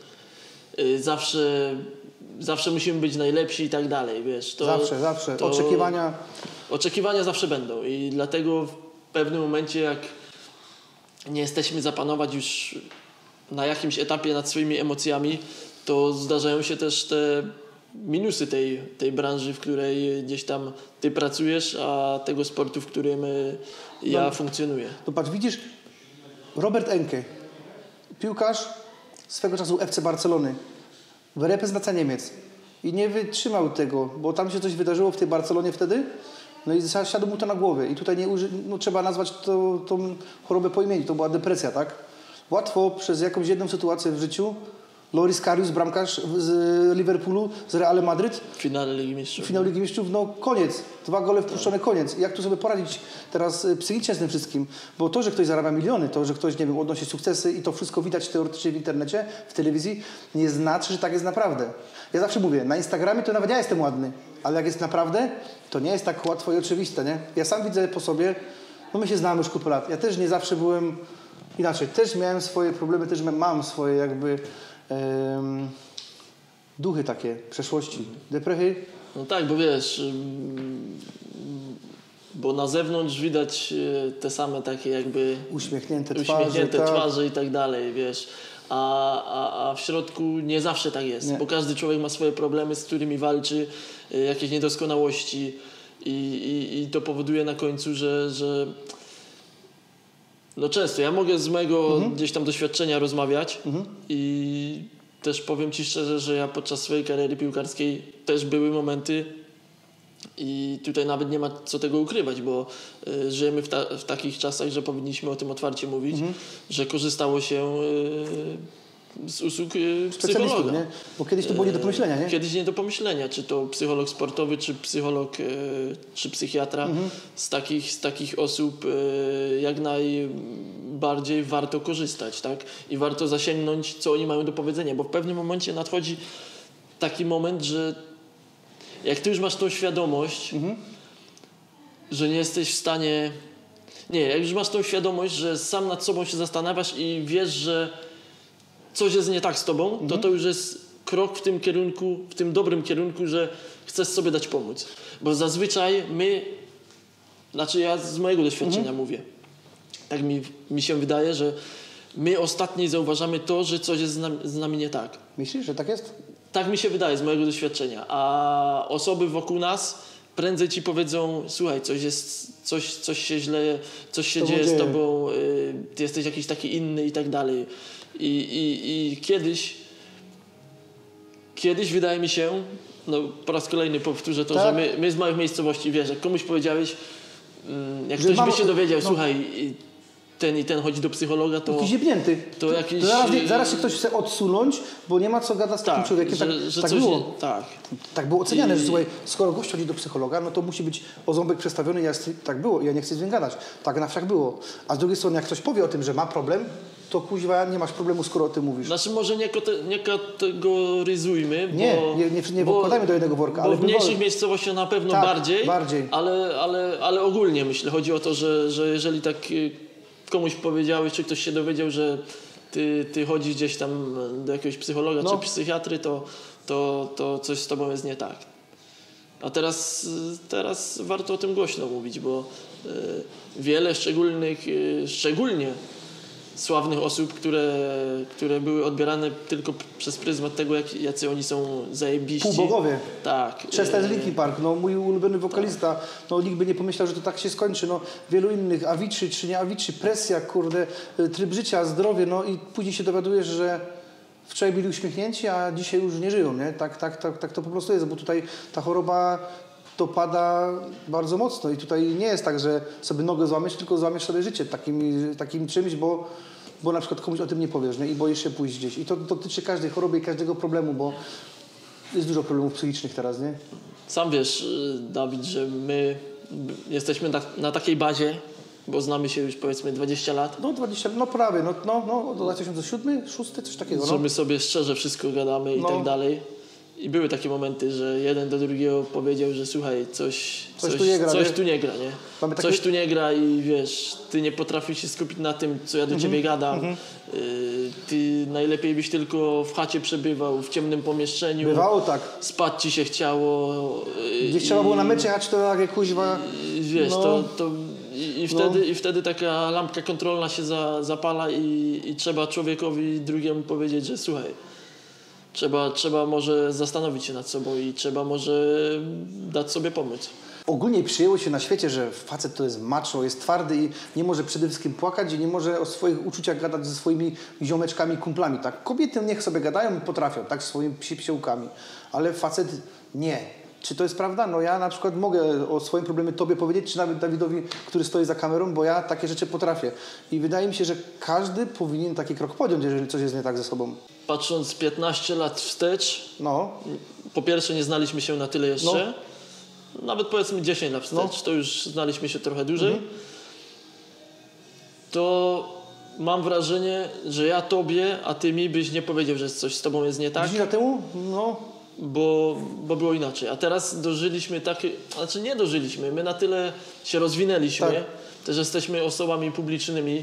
Zawsze musimy być najlepsi i tak dalej, wiesz.
Zawsze. Oczekiwania
zawsze będą i dlatego w pewnym momencie, jak nie jesteśmy zapanować już na jakimś etapie nad swoimi emocjami, to zdarzają się też te minusy tej branży, w której gdzieś tam ty pracujesz, a tego sportu, w którym ja funkcjonuję.
To patrz, widzisz, Robert Enke, piłkarz swego czasu FC Barcelony, reprezentacja Niemiec i nie wytrzymał tego, bo tam się coś wydarzyło w tej Barcelonie wtedy, no i siadło mu to na głowie i tutaj trzeba nazwać tą chorobę po imieniu, to była depresja, tak? Łatwo przez jakąś jedną sytuację w życiu Loris Karius, bramkarz z Liverpoolu, z Realem Madryt.
Finał Ligi Mistrzów.
Finał Ligi Mistrzów, no koniec. 2 gole wpuszczone, koniec. Jak tu sobie poradzić teraz psychicznie z tym wszystkim? Bo to, że ktoś zarabia miliony, to, że ktoś, nie wiem, odnosi sukcesy i to wszystko widać teoretycznie w internecie, w telewizji, nie znaczy, że tak jest naprawdę. Ja zawsze mówię, na Instagramie to nawet ja jestem ładny, ale jak jest naprawdę, to nie jest tak łatwo i oczywiste, nie? Ja sam widzę po sobie, no my się znamy już kupę lat. Ja też nie zawsze byłem inaczej. Też miałem swoje problemy, też mam swoje jakby duchy takie, przeszłości, deprechy.
No tak, bo wiesz, bo na zewnątrz widać te same takie jakby
Uśmiechnięte
twarze i tak dalej, wiesz. A w środku nie zawsze tak jest, bo każdy człowiek ma swoje problemy, z którymi walczy, jakieś niedoskonałości i to powoduje na końcu, że no często, ja mogę z mojego gdzieś tam doświadczenia rozmawiać i też powiem Ci szczerze, że ja podczas swojej kariery piłkarskiej też były momenty i tutaj nawet nie ma co tego ukrywać, bo żyjemy w takich czasach, że powinniśmy o tym otwarcie mówić, że korzystało się z usług psychologa.
Nie? Bo kiedyś to było nie do pomyślenia, nie?
Kiedyś nie do pomyślenia, czy to psycholog sportowy, czy psycholog, czy psychiatra. Z takich osób jak najbardziej warto korzystać, tak? I warto zasięgnąć, co oni mają do powiedzenia, bo w pewnym momencie nadchodzi taki moment, że jak ty już masz tą świadomość, że nie jesteś w stanie... Nie, jak już masz tą świadomość, że sam nad sobą się zastanawiasz i wiesz, że coś jest nie tak z tobą, to już jest krok w tym kierunku, w tym dobrym kierunku, że chcesz sobie dać pomóc. Bo zazwyczaj ja z mojego doświadczenia mówię, tak mi się wydaje, że my ostatni zauważamy to, że coś jest z nami nie tak.
Myślisz, że tak jest?
Tak mi się wydaje z mojego doświadczenia. A osoby wokół nas prędzej ci powiedzą, słuchaj, coś się źle, coś się dzieje z tobą, ty jesteś jakiś taki inny i tak dalej. I kiedyś wydaje mi się, no po raz kolejny powtórzę to, że my z małych miejscowości, wiesz, jak komuś powiedziałeś, jak ktoś by się dowiedział, słuchaj, ten i ten chodzi do psychologa, to...
Jakiś jebnięty.
To jakiś...
Zaraz się ktoś chce odsunąć, bo nie ma co gadać z takim człowiekiem. Tak było. Tak było oceniane, że słuchaj, skoro gość chodzi do psychologa, no to musi być o ząbek przestawiony. Tak było i ja nie chcę z nim gadać. Tak na wsiach było. A z drugiej strony, jak ktoś powie o tym, że ma problem, to kuźwa nie masz problemu, skoro o tym mówisz.
Znaczy może nie kategoryzujmy,
nie wkładajmy do jednego worka.
Bo w mniejszych miejscowościach na pewno bardziej. Ale ogólnie myślę, chodzi o to, że jeżeli tak komuś powiedziałeś, czy ktoś się dowiedział, że ty chodzisz gdzieś tam do jakiegoś psychologa czy psychiatry, to coś z tobą jest nie tak. A teraz warto o tym głośno mówić, bo wiele szczególnie sławnych osób, które były odbierane tylko przez pryzmat tego, jacy oni są zajebiści.
Półbogowie.
Tak.
Chester z Linkin Park, no mój ulubiony wokalista, no nikt by nie pomyślał, że to tak się skończy, no wielu innych, Avicii czy nie Avicii, presja, kurde, tryb życia, zdrowie, no i później się dowiadujesz, że wczoraj byli uśmiechnięci, a dzisiaj już nie żyją, nie? Tak to po prostu jest, bo tutaj ta choroba dopada bardzo mocno i tutaj nie jest tak, że sobie nogę złamiesz, tylko złamiesz sobie życie takim czymś, bo na przykład komuś o tym nie powiesz, nie? I boisz się pójść gdzieś. I to dotyczy każdej choroby i każdego problemu, bo jest dużo problemów psychicznych teraz, nie?
Sam wiesz, Dawid, że my jesteśmy na takiej bazie, bo znamy się już powiedzmy 20 lat.
No 20, no prawie, no 2007, 2006, coś takiego,
Że
no.
my sobie szczerze wszystko gadamy i
No.
tak dalej. I były takie momenty, że jeden do drugiego powiedział, że słuchaj, coś
tu nie gra,
coś
nie?
tu nie gra, nie?
Mamy takie-
Coś tu nie gra i wiesz, ty nie potrafisz się skupić na tym, co ja do ciebie gadam. Ty najlepiej byś tylko w chacie przebywał, w ciemnym pomieszczeniu.
Bywało tak.
Spać ci się chciało.
Gdzieś trzeba było na mecz jechać, to takie kuźwa.
Wiesz,
no.
I wtedy taka lampka kontrolna się zapala i trzeba człowiekowi drugiemu powiedzieć, że słuchaj, trzeba może zastanowić się nad sobą i trzeba może dać sobie pomóc.
Ogólnie przyjęło się na świecie, że facet to jest macho, jest twardy i nie może przede wszystkim płakać i nie może o swoich uczuciach gadać ze swoimi ziomeczkami, kumplami, tak? Kobiety niech sobie gadają i potrafią, tak? Swoimi psiołkami, ale facet nie. Czy to jest prawda? No ja na przykład mogę o swoim problemie tobie powiedzieć, czy nawet Dawidowi, który stoi za kamerą, bo ja takie rzeczy potrafię. I wydaje mi się, że każdy powinien taki krok podjąć, jeżeli coś jest nie tak ze sobą.
Patrząc 15 lat wstecz,
No,
po pierwsze nie znaliśmy się na tyle jeszcze, nawet powiedzmy 10 lat wstecz, to już znaliśmy się trochę dłużej, to mam wrażenie, że ja tobie, a ty mi byś nie powiedział, że coś z tobą jest nie tak.
10 lat temu? No,
Bo było inaczej. A teraz dożyliśmy takie, znaczy nie dożyliśmy, my na tyle się rozwinęliśmy,
Tak.
też jesteśmy osobami publicznymi,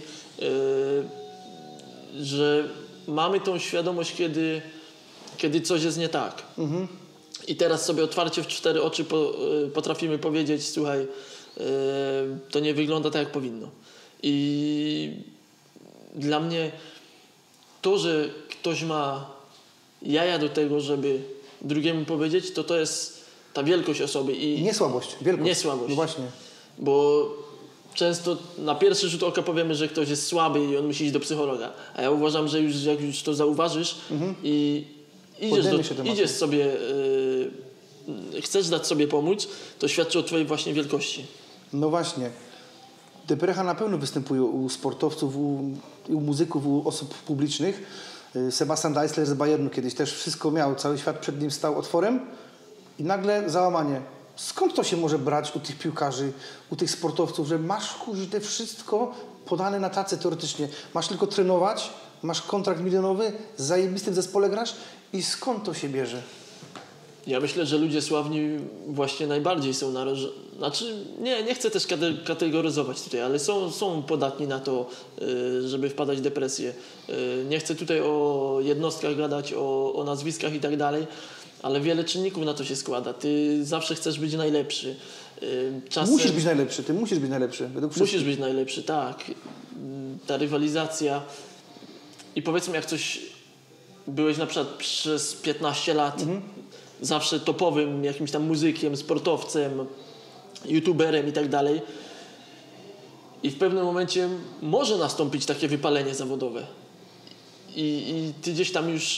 że mamy tą świadomość, kiedy coś jest nie tak. I teraz sobie otwarcie w 4 oczy potrafimy powiedzieć, słuchaj, to nie wygląda tak, jak powinno. I dla mnie to, że ktoś ma jaja do tego, żeby drugiemu powiedzieć, to jest ta wielkość osoby. I
nie słabość, wielkość.
Nie słabość.
No właśnie.
Bo często na pierwszy rzut oka powiemy, że ktoś jest słaby i on musi iść do psychologa. A ja uważam, że jak już to zauważysz i idziesz sobie, chcesz dać sobie pomóc, to świadczy o twojej właśnie wielkości.
No właśnie. Deprecha na pewno występuje u sportowców, u muzyków, u osób publicznych. Sebastian Deisler z Bayernu kiedyś też wszystko miał, cały świat przed nim stał otworem i nagle załamanie. Skąd to się może brać u tych piłkarzy, u tych sportowców, że masz te wszystko podane na tacy teoretycznie. Masz tylko trenować, masz kontrakt milionowy, z zajebistym zespole grasz i skąd to się bierze?
Ja myślę, że ludzie sławni właśnie najbardziej są narażeni. Znaczy, nie chcę też kategoryzować tutaj, ale są podatni na to, żeby wpadać w depresję. Nie chcę tutaj o jednostkach gadać, o nazwiskach i tak dalej, ale wiele czynników na to się składa. Ty zawsze chcesz być najlepszy. Czasem...
Musisz być najlepszy, ty musisz być najlepszy.
Musisz być najlepszy, tak. Ta rywalizacja. I powiedzmy, jak coś byłeś na przykład przez 15 lat zawsze topowym jakimś tam muzykiem, sportowcem, youtuberem i tak dalej. I w pewnym momencie może nastąpić takie wypalenie zawodowe. I ty gdzieś tam już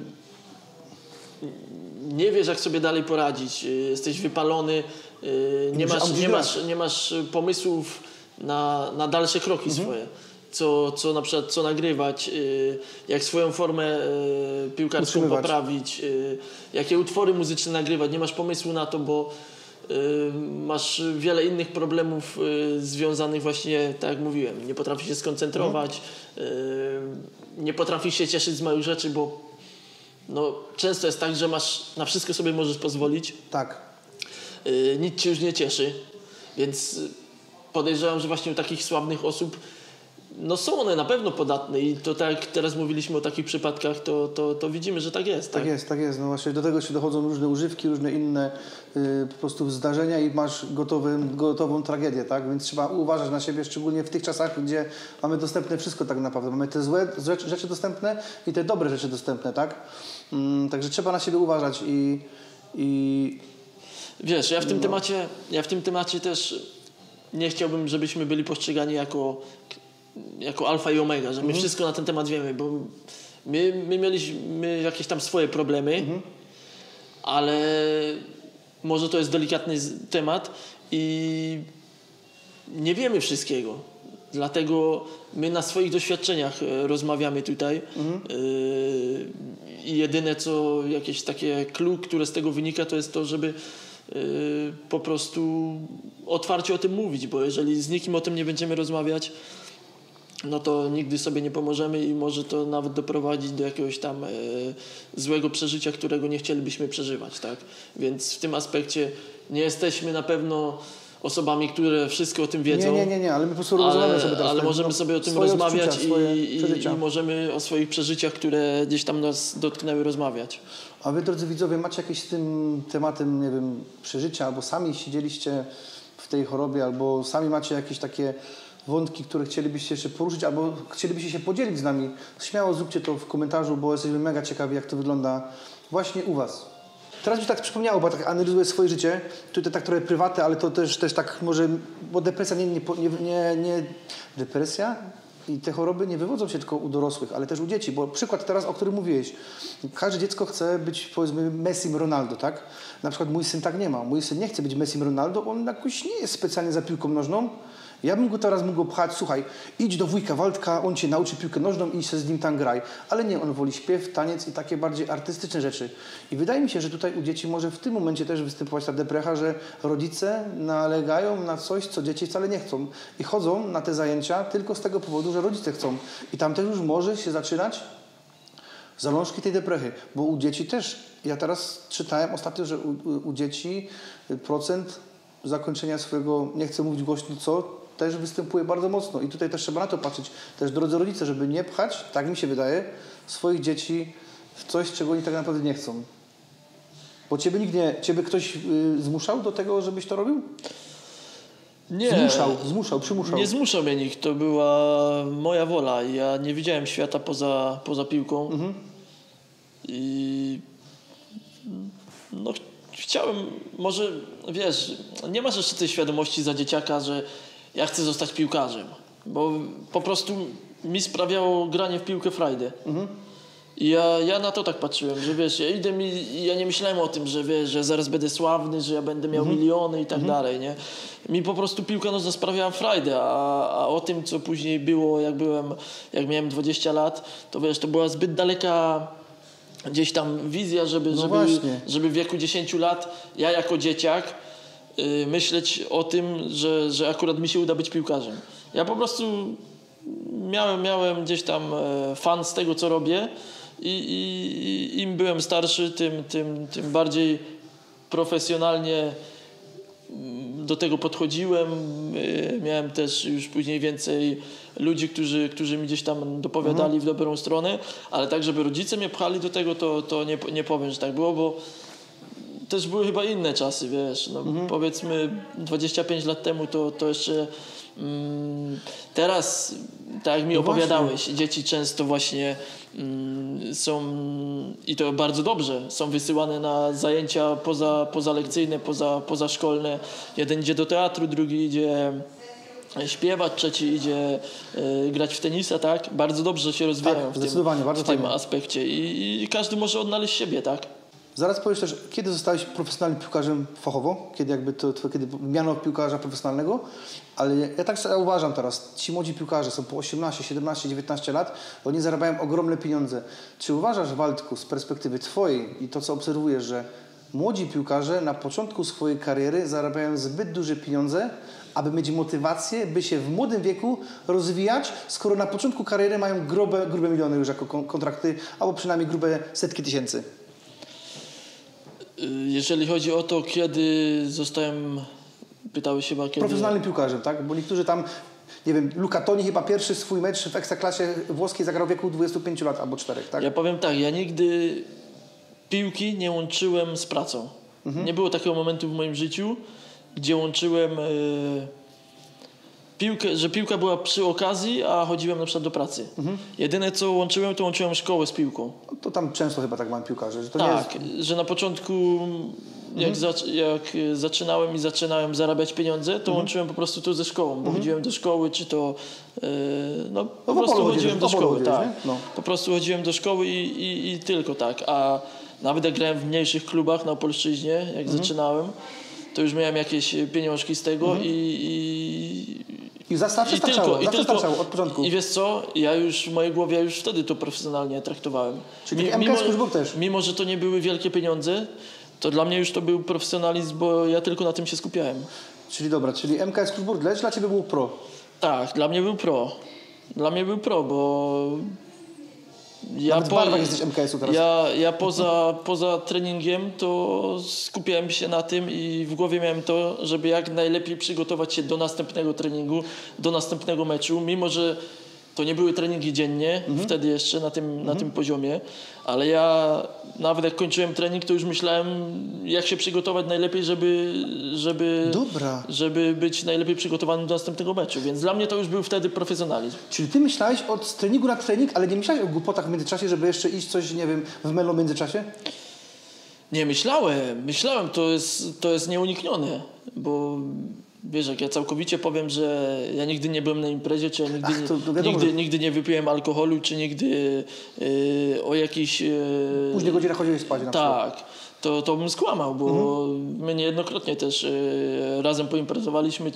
nie wiesz, jak sobie dalej poradzić. Jesteś wypalony, nie masz pomysłów na dalsze kroki swoje. Co na przykład co nagrywać, jak swoją formę piłkarską poprawić, jakie utwory muzyczne nagrywać. Nie masz pomysłu na to, bo masz wiele innych problemów związanych właśnie, tak jak mówiłem, nie potrafisz się skoncentrować, nie potrafisz się cieszyć z małych rzeczy, bo no, często jest tak, że na wszystko sobie możesz pozwolić.
Tak.
Nic cię już nie cieszy, więc podejrzewam, że właśnie u takich sławnych osób no są one na pewno podatne i to tak jak teraz mówiliśmy o takich przypadkach, to widzimy, że tak jest.
Tak jest, tak jest. No właśnie do tego jeszcze dochodzą różne używki, różne inne po prostu zdarzenia i masz gotową tragedię, tak? Więc trzeba uważać na siebie, szczególnie w tych czasach, gdzie mamy dostępne wszystko tak naprawdę. Mamy te złe rzeczy dostępne i te dobre rzeczy dostępne, tak? Także trzeba na siebie uważać i
Wiesz, ja w tym temacie też nie chciałbym, żebyśmy byli postrzegani jako alfa i omega, że my wszystko na ten temat wiemy, bo my mieliśmy jakieś tam swoje problemy, ale może to jest delikatny temat i nie wiemy wszystkiego. Dlatego my na swoich doświadczeniach rozmawiamy tutaj i jedyne co jakieś takie clue, które z tego wynika, to jest to, żeby po prostu otwarcie o tym mówić, bo jeżeli z nikim o tym nie będziemy rozmawiać, no to nigdy sobie nie pomożemy i może to nawet doprowadzić do jakiegoś tam złego przeżycia, którego nie chcielibyśmy przeżywać, tak? Więc w tym aspekcie nie jesteśmy na pewno osobami, które wszystko o tym wiedzą.
Nie, ale my po prostu rozmawiamy sobie teraz.
Ale możemy sobie o tym rozmawiać i możemy o swoich przeżyciach, które gdzieś tam nas dotknęły, rozmawiać.
A wy, drodzy widzowie, macie jakieś z tym tematem, nie wiem, przeżycia, albo sami siedzieliście w tej chorobie, albo sami macie jakieś takie wątki, które chcielibyście jeszcze poruszyć, albo chcielibyście się podzielić z nami, śmiało zróbcie to w komentarzu, bo jesteśmy mega ciekawi, jak to wygląda właśnie u was. Teraz mi się tak przypomniało, bo tak analizuję swoje życie, tutaj tak trochę prywatne, ale to też tak może, bo depresja depresja i te choroby nie wywodzą się tylko u dorosłych, ale też u dzieci, bo przykład teraz, o którym mówiłeś, każde dziecko chce być, powiedzmy, Messim Ronaldo, tak? Na przykład mój syn tak nie ma, mój syn nie chce być Messim Ronaldo, on jakoś nie jest specjalnie za piłką nożną. Ja bym go teraz mógł pchać, słuchaj, idź do wujka Waldka, on cię nauczy piłkę nożną i się z nim tam graj. Ale nie, on woli śpiew, taniec i takie bardziej artystyczne rzeczy. I wydaje mi się, że tutaj u dzieci może w tym momencie też występować ta deprecha, że rodzice nalegają na coś, co dzieci wcale nie chcą. I chodzą na te zajęcia tylko z tego powodu, że rodzice chcą. I tam też już może się zaczynać zalążki tej deprechy. Bo u dzieci też, ja teraz czytałem ostatnio, że u dzieci procent zakończenia swojego, nie chcę mówić głośno co, też występuje bardzo mocno i tutaj też trzeba na to patrzeć, też drodzy rodzice, żeby nie pchać, tak mi się wydaje, swoich dzieci w coś, czego oni tak naprawdę nie chcą. Bo ciebie ktoś zmuszał do tego, żebyś to robił?
Nie.
Przymuszał.
Nie zmuszał mnie nikt, to była moja wola. Ja nie widziałem świata poza piłką i no chciałem, może wiesz, nie masz jeszcze tej świadomości za dzieciaka, że ja chcę zostać piłkarzem, bo po prostu mi sprawiało granie w piłkę frajdę. I ja na to tak patrzyłem, że wiesz, ja nie myślałem o tym, że wiesz, że zaraz będę sławny, że ja będę miał miliony i tak dalej, nie? Mi po prostu piłka nożna sprawiała frajdę, a o tym, co później było, jak miałem 20 lat, to wiesz, to była zbyt daleka gdzieś tam wizja, żeby w wieku 10 lat, ja jako dzieciak, myśleć o tym, że akurat mi się uda być piłkarzem. Ja po prostu miałem gdzieś tam fan z tego, co robię i im byłem starszy, tym bardziej profesjonalnie do tego podchodziłem. Miałem też już później więcej ludzi, którzy mi gdzieś tam dopowiadali w dobrą stronę, ale tak, żeby rodzice mnie pchali do tego, to nie powiem, że tak było, bo też były chyba inne czasy, wiesz, no powiedzmy 25 lat temu to jeszcze teraz, tak jak mi opowiadałeś, dzieci często właśnie są, i to bardzo dobrze, są wysyłane na zajęcia pozalekcyjne, pozaszkolne. Jeden idzie do teatru, drugi idzie śpiewać, trzeci idzie grać w tenisa, tak? Bardzo dobrze się rozwijają w tym aspekcie i każdy może odnaleźć siebie, tak?
Zaraz powiesz też, kiedy zostałeś profesjonalnym piłkarzem fachowo, kiedy miano piłkarza profesjonalnego, ale ja tak sobie uważam teraz, ci młodzi piłkarze są po 18, 17, 19 lat, oni zarabiają ogromne pieniądze. Czy uważasz, Waldku, z perspektywy twojej i to, co obserwujesz, że młodzi piłkarze na początku swojej kariery zarabiają zbyt duże pieniądze, aby mieć motywację, by się w młodym wieku rozwijać, skoro na początku kariery mają grube miliony już jako kontrakty, albo przynajmniej grube setki tysięcy?
Jeżeli chodzi o to, kiedy zostałem, pytałeś chyba kiedy...
Profesjonalnym piłkarzem, tak? Bo niektórzy tam Nie wiem, Luca Toni chyba pierwszy swój mecz w Ekstraklasie włoskiej zagrał w wieku 25 lat albo 4, tak?
Ja powiem tak, ja nigdy piłki nie łączyłem z pracą. Nie było takiego momentu w moim życiu, gdzie łączyłem piłkę, że piłka była przy okazji, a chodziłem na przykład do pracy. Jedyne co łączyłem, to łączyłem szkołę z piłką.
No to tam często chyba tak mają piłkarze, że to
Tak,
nie jest...
że na początku jak zaczynałem zarabiać pieniądze, to łączyłem po prostu to ze szkołą, bo chodziłem do szkoły, czy to po prostu chodziłem do szkoły, tak.
No.
Po prostu chodziłem do szkoły i tylko tak, a nawet jak grałem w mniejszych klubach na Opolszczyźnie, jak zaczynałem, to już miałem jakieś pieniążki z tego
I zawsze starczało od początku.
I wiesz co, ja już w mojej głowie już wtedy to profesjonalnie traktowałem.
Czyli MKS Kruszburg też?
Mimo, że to nie były wielkie pieniądze, to dla mnie już to był profesjonalizm, bo ja tylko na tym się skupiałem.
Czyli dobra, czyli MKS Kruszburg dla Ciebie był pro?
Tak, dla mnie był pro. Dla mnie był pro, bo ja
w barwach jesteś MKS-u teraz.
Ja poza treningiem to skupiałem się na tym i w głowie miałem to, żeby jak najlepiej przygotować się do następnego treningu, do następnego meczu, mimo że to nie były treningi dziennie, wtedy jeszcze na tym poziomie, ale ja nawet jak kończyłem trening, to już myślałem, jak się przygotować najlepiej, żeby być najlepiej przygotowanym do następnego meczu, więc dla mnie to już był wtedy profesjonalizm.
Czyli ty myślałeś od treningu na trening, ale nie myślałeś o głupotach w międzyczasie, żeby jeszcze iść coś, nie wiem, w melo w międzyczasie?
Nie, myślałem, to jest nieuniknione, bo wiesz, jak ja całkowicie powiem, że ja nigdy nie byłem na imprezie, czy ja nigdy nie wypiłem alkoholu, czy nigdy o jakiś...
Później godzinach chodziłeś spać na przykład.
Tak, to bym skłamał, bo my niejednokrotnie też razem poimprezowaliśmy,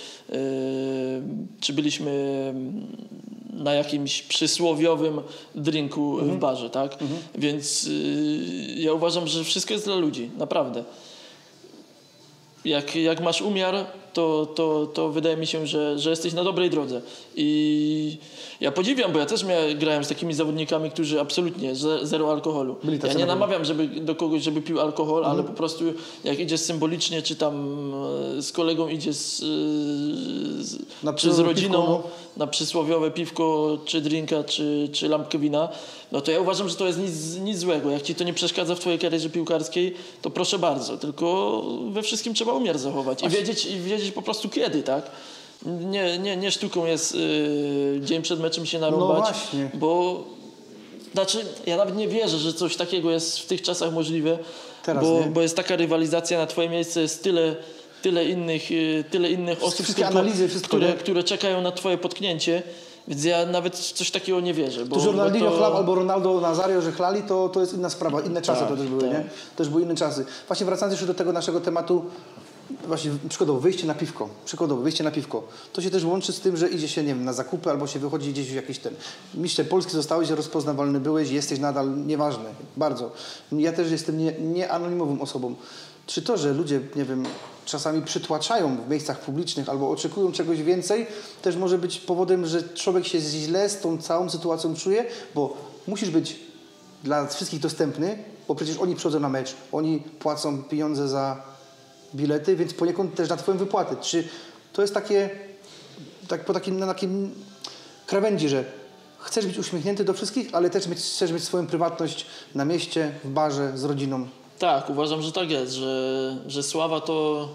czy byliśmy na jakimś przysłowiowym drinku w barze, tak? Więc ja uważam, że wszystko jest dla ludzi, naprawdę. Jak masz umiar, to wydaje mi się, że jesteś na dobrej drodze. I ja podziwiam, bo ja też grałem z takimi zawodnikami, którzy absolutnie zero alkoholu. Ja nie namawiam do kogoś, żeby pił alkohol, ale po prostu jak idziesz symbolicznie, czy tam z kolegą idziesz czy z rodziną
piwko,
na przysłowiowe piwko, czy drinka, czy lampkę wina, no to ja uważam, że to jest nic złego. Jak ci to nie przeszkadza w twojej karierze piłkarskiej, to proszę bardzo. Tylko we wszystkim trzeba umiar zachować i wiedzieć po prostu kiedy, tak? Nie sztuką jest dzień przed meczem się narąbać,
no właśnie.
Bo znaczy ja nawet nie wierzę, że coś takiego jest w tych czasach możliwe,
teraz,
bo jest taka rywalizacja na twoje miejsce, jest tyle innych osób, które czekają na twoje potknięcie. Więc ja nawet w coś takiego nie wierzę.
To, że Ronaldinho chlał albo Ronaldo Nazario, że chlali, to jest inna sprawa. Inne czasy to też były, nie? To też były inne czasy. Właśnie wracając jeszcze do tego naszego tematu, właśnie przykładowo wyjście na piwko. To się też łączy z tym, że idzie się, nie wiem, na zakupy albo się wychodzi gdzieś w jakiś ten... Mistrzem Polski zostałeś, rozpoznawalny byłeś, jesteś nadal, nieważne, bardzo. Ja też jestem nie anonimową osobą. Czy to, że ludzie, nie wiem, czasami przytłaczają w miejscach publicznych albo oczekują czegoś więcej, też może być powodem, że człowiek się źle z tą całą sytuacją czuje, bo musisz być dla wszystkich dostępny, bo przecież oni przychodzą na mecz, oni płacą pieniądze za bilety, więc poniekąd też na twoją wypłatę. Czy to jest takie, na takim krawędzi, że chcesz być uśmiechnięty do wszystkich, ale też chcesz mieć swoją prywatność na mieście, w barze, z rodziną?
Tak, uważam, że tak jest, że sława to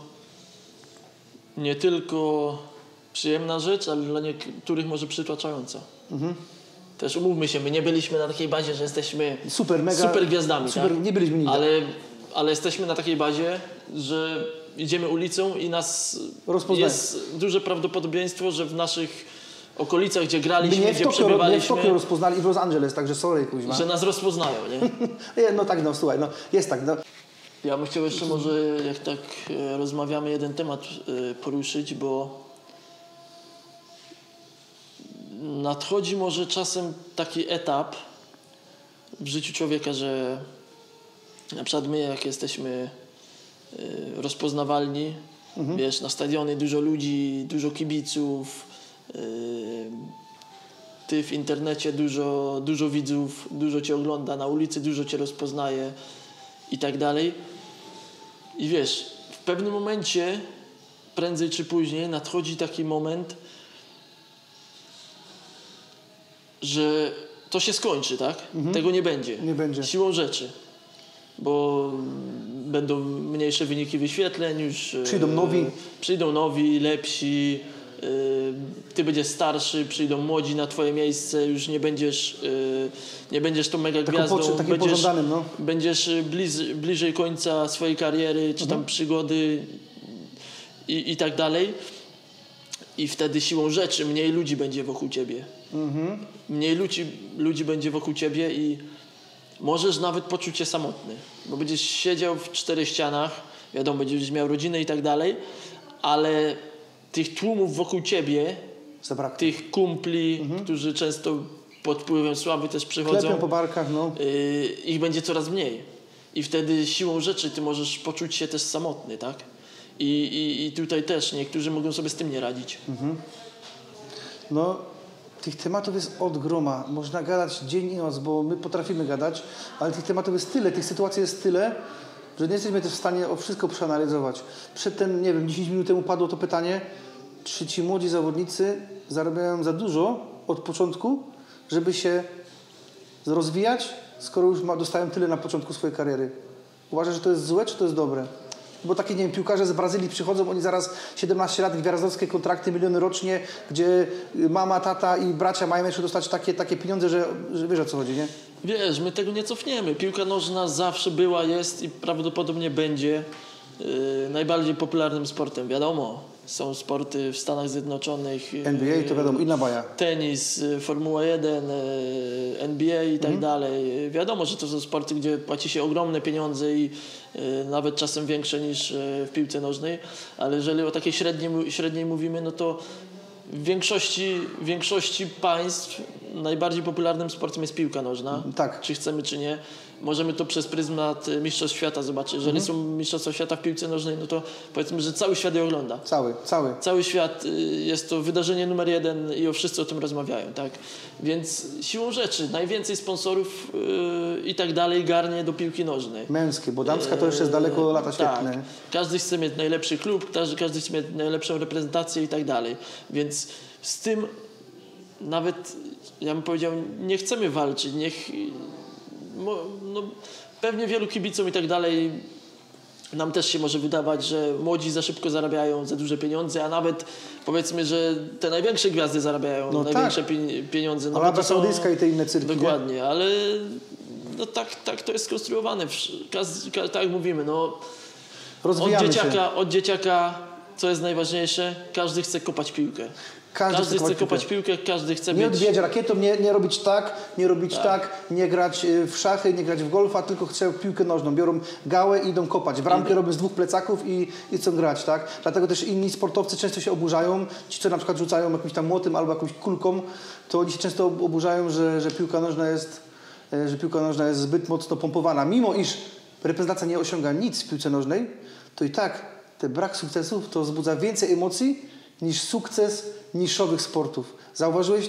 nie tylko przyjemna rzecz, ale dla niektórych może przytłaczająca. Też umówmy się, my nie byliśmy na takiej bazie, że jesteśmy super gwiazdami.
Super, tak? Nie byliśmy nigdy.
Ale jesteśmy na takiej bazie, że idziemy ulicą i nas jest duże prawdopodobieństwo, że w naszych okolicach, gdzie graliśmy, gdzie przebywaliśmy...
Mnie w Tokio rozpoznali i w Los Angeles, także sorry, kuźma.
Że nas rozpoznają, nie?
No tak, no słuchaj, no jest tak. No.
Ja bym chciał jeszcze może, jak tak rozmawiamy, jeden temat poruszyć, bo nadchodzi może czasem taki etap w życiu człowieka, że na przykład my, jak jesteśmy rozpoznawalni, wiesz, na stadiony dużo ludzi, dużo kibiców, ty w internecie dużo widzów, dużo cię ogląda, na ulicy dużo cię rozpoznaje i tak dalej. I wiesz, w pewnym momencie, prędzej czy później, nadchodzi taki moment, że to się skończy, tak? Tego nie będzie.
Nie będzie.
Siłą rzeczy. Bo będą mniejsze wyniki wyświetleń, już przyjdą nowi, lepsi, ty będziesz starszy, przyjdą młodzi na twoje miejsce, już nie będziesz tą mega gwiazdą,
takim pożądanym, no.
będziesz bliżej końca swojej kariery, czy tam przygody i tak dalej. I wtedy siłą rzeczy mniej ludzi będzie wokół ciebie. Mniej ludzi będzie wokół ciebie i możesz nawet poczuć się samotny, bo będziesz siedział w 4 ścianach, wiadomo, będziesz miał rodzinę i tak dalej, ale tych tłumów wokół ciebie,
Zabraknie.
tych kumpli, którzy często pod wpływem sławy też przychodzą,
Klepią po barkach, no.
Ich będzie coraz mniej. I wtedy siłą rzeczy ty możesz poczuć się też samotny, tak? I tutaj też niektórzy mogą sobie z tym nie radzić.
No, tych tematów jest od groma. Można gadać dzień i noc, bo my potrafimy gadać, ale tych tematów jest tyle, tych sytuacji jest tyle, że nie jesteśmy też w stanie o wszystko przeanalizować. Przedtem, nie wiem, 10 minut temu padło to pytanie, czy ci młodzi zawodnicy zarabiają za dużo od początku, żeby się rozwijać, skoro już dostają tyle na początku swojej kariery. Uważasz, że to jest złe, czy to jest dobre? Bo takie, nie wiem, piłkarze z Brazylii przychodzą, oni zaraz 17 lat, gwiazdowskie kontrakty, miliony rocznie, gdzie mama, tata i bracia mają jeszcze dostać takie pieniądze, że wiesz, o co chodzi, nie?
Wiesz, my tego nie cofniemy. Piłka nożna zawsze była, jest i prawdopodobnie będzie najbardziej popularnym sportem. Wiadomo, są sporty w Stanach Zjednoczonych.
NBA to wiadomo, inna baja.
Tenis, Formuła 1, NBA i tak dalej. Wiadomo, że to są sporty, gdzie płaci się ogromne pieniądze i nawet czasem większe niż w piłce nożnej, ale jeżeli o takiej średniej mówimy, no to w większości państw najbardziej popularnym sportem jest piłka nożna.
Tak.
Czy chcemy, czy nie. Możemy to przez pryzmat Mistrzostw Świata zobaczyć. Jeżeli są Mistrzostwa Świata w piłce nożnej, no to powiedzmy, że cały świat je ogląda.
Cały.
Cały świat, jest to wydarzenie numer 1 i wszyscy o tym rozmawiają, tak? Więc siłą rzeczy najwięcej sponsorów i tak dalej garnie do piłki nożnej.
Męskie, bo damska to jeszcze jest daleko lata świetne.
Tak. Każdy chce mieć najlepszy klub, każdy chce mieć najlepszą reprezentację i tak dalej. Więc z tym nawet, ja bym powiedział, nie chcemy walczyć. Pewnie wielu kibicom i tak dalej nam też się może wydawać, że młodzi za szybko zarabiają za duże pieniądze, a nawet powiedzmy, że te największe gwiazdy zarabiają największe pieniądze. No
Arabia Saudyjska i te inne cyrki.
Dokładnie, nie? Ale no tak to jest skonstruowane. Tak jak mówimy, no, od dzieciaka, co jest najważniejsze, każdy chce kopać piłkę. Każdy chce kopać piłkę, każdy chce
nie odbijać rakietą, nie robić tak, nie grać w szachy, nie grać w golfa, tylko chcą piłkę nożną. Biorą gałę i idą kopać. Bramkę robią z 2 plecaków i chcą grać, tak? Dlatego też inni sportowcy często się oburzają. Ci, co na przykład rzucają jakimś tam młotem albo jakąś kulką, to oni się często oburzają, że piłka nożna jest zbyt mocno pompowana. Mimo iż reprezentacja nie osiąga nic w piłce nożnej, to i tak ten brak sukcesów to wzbudza więcej emocji niż sukces niszowych sportów. Zauważyłeś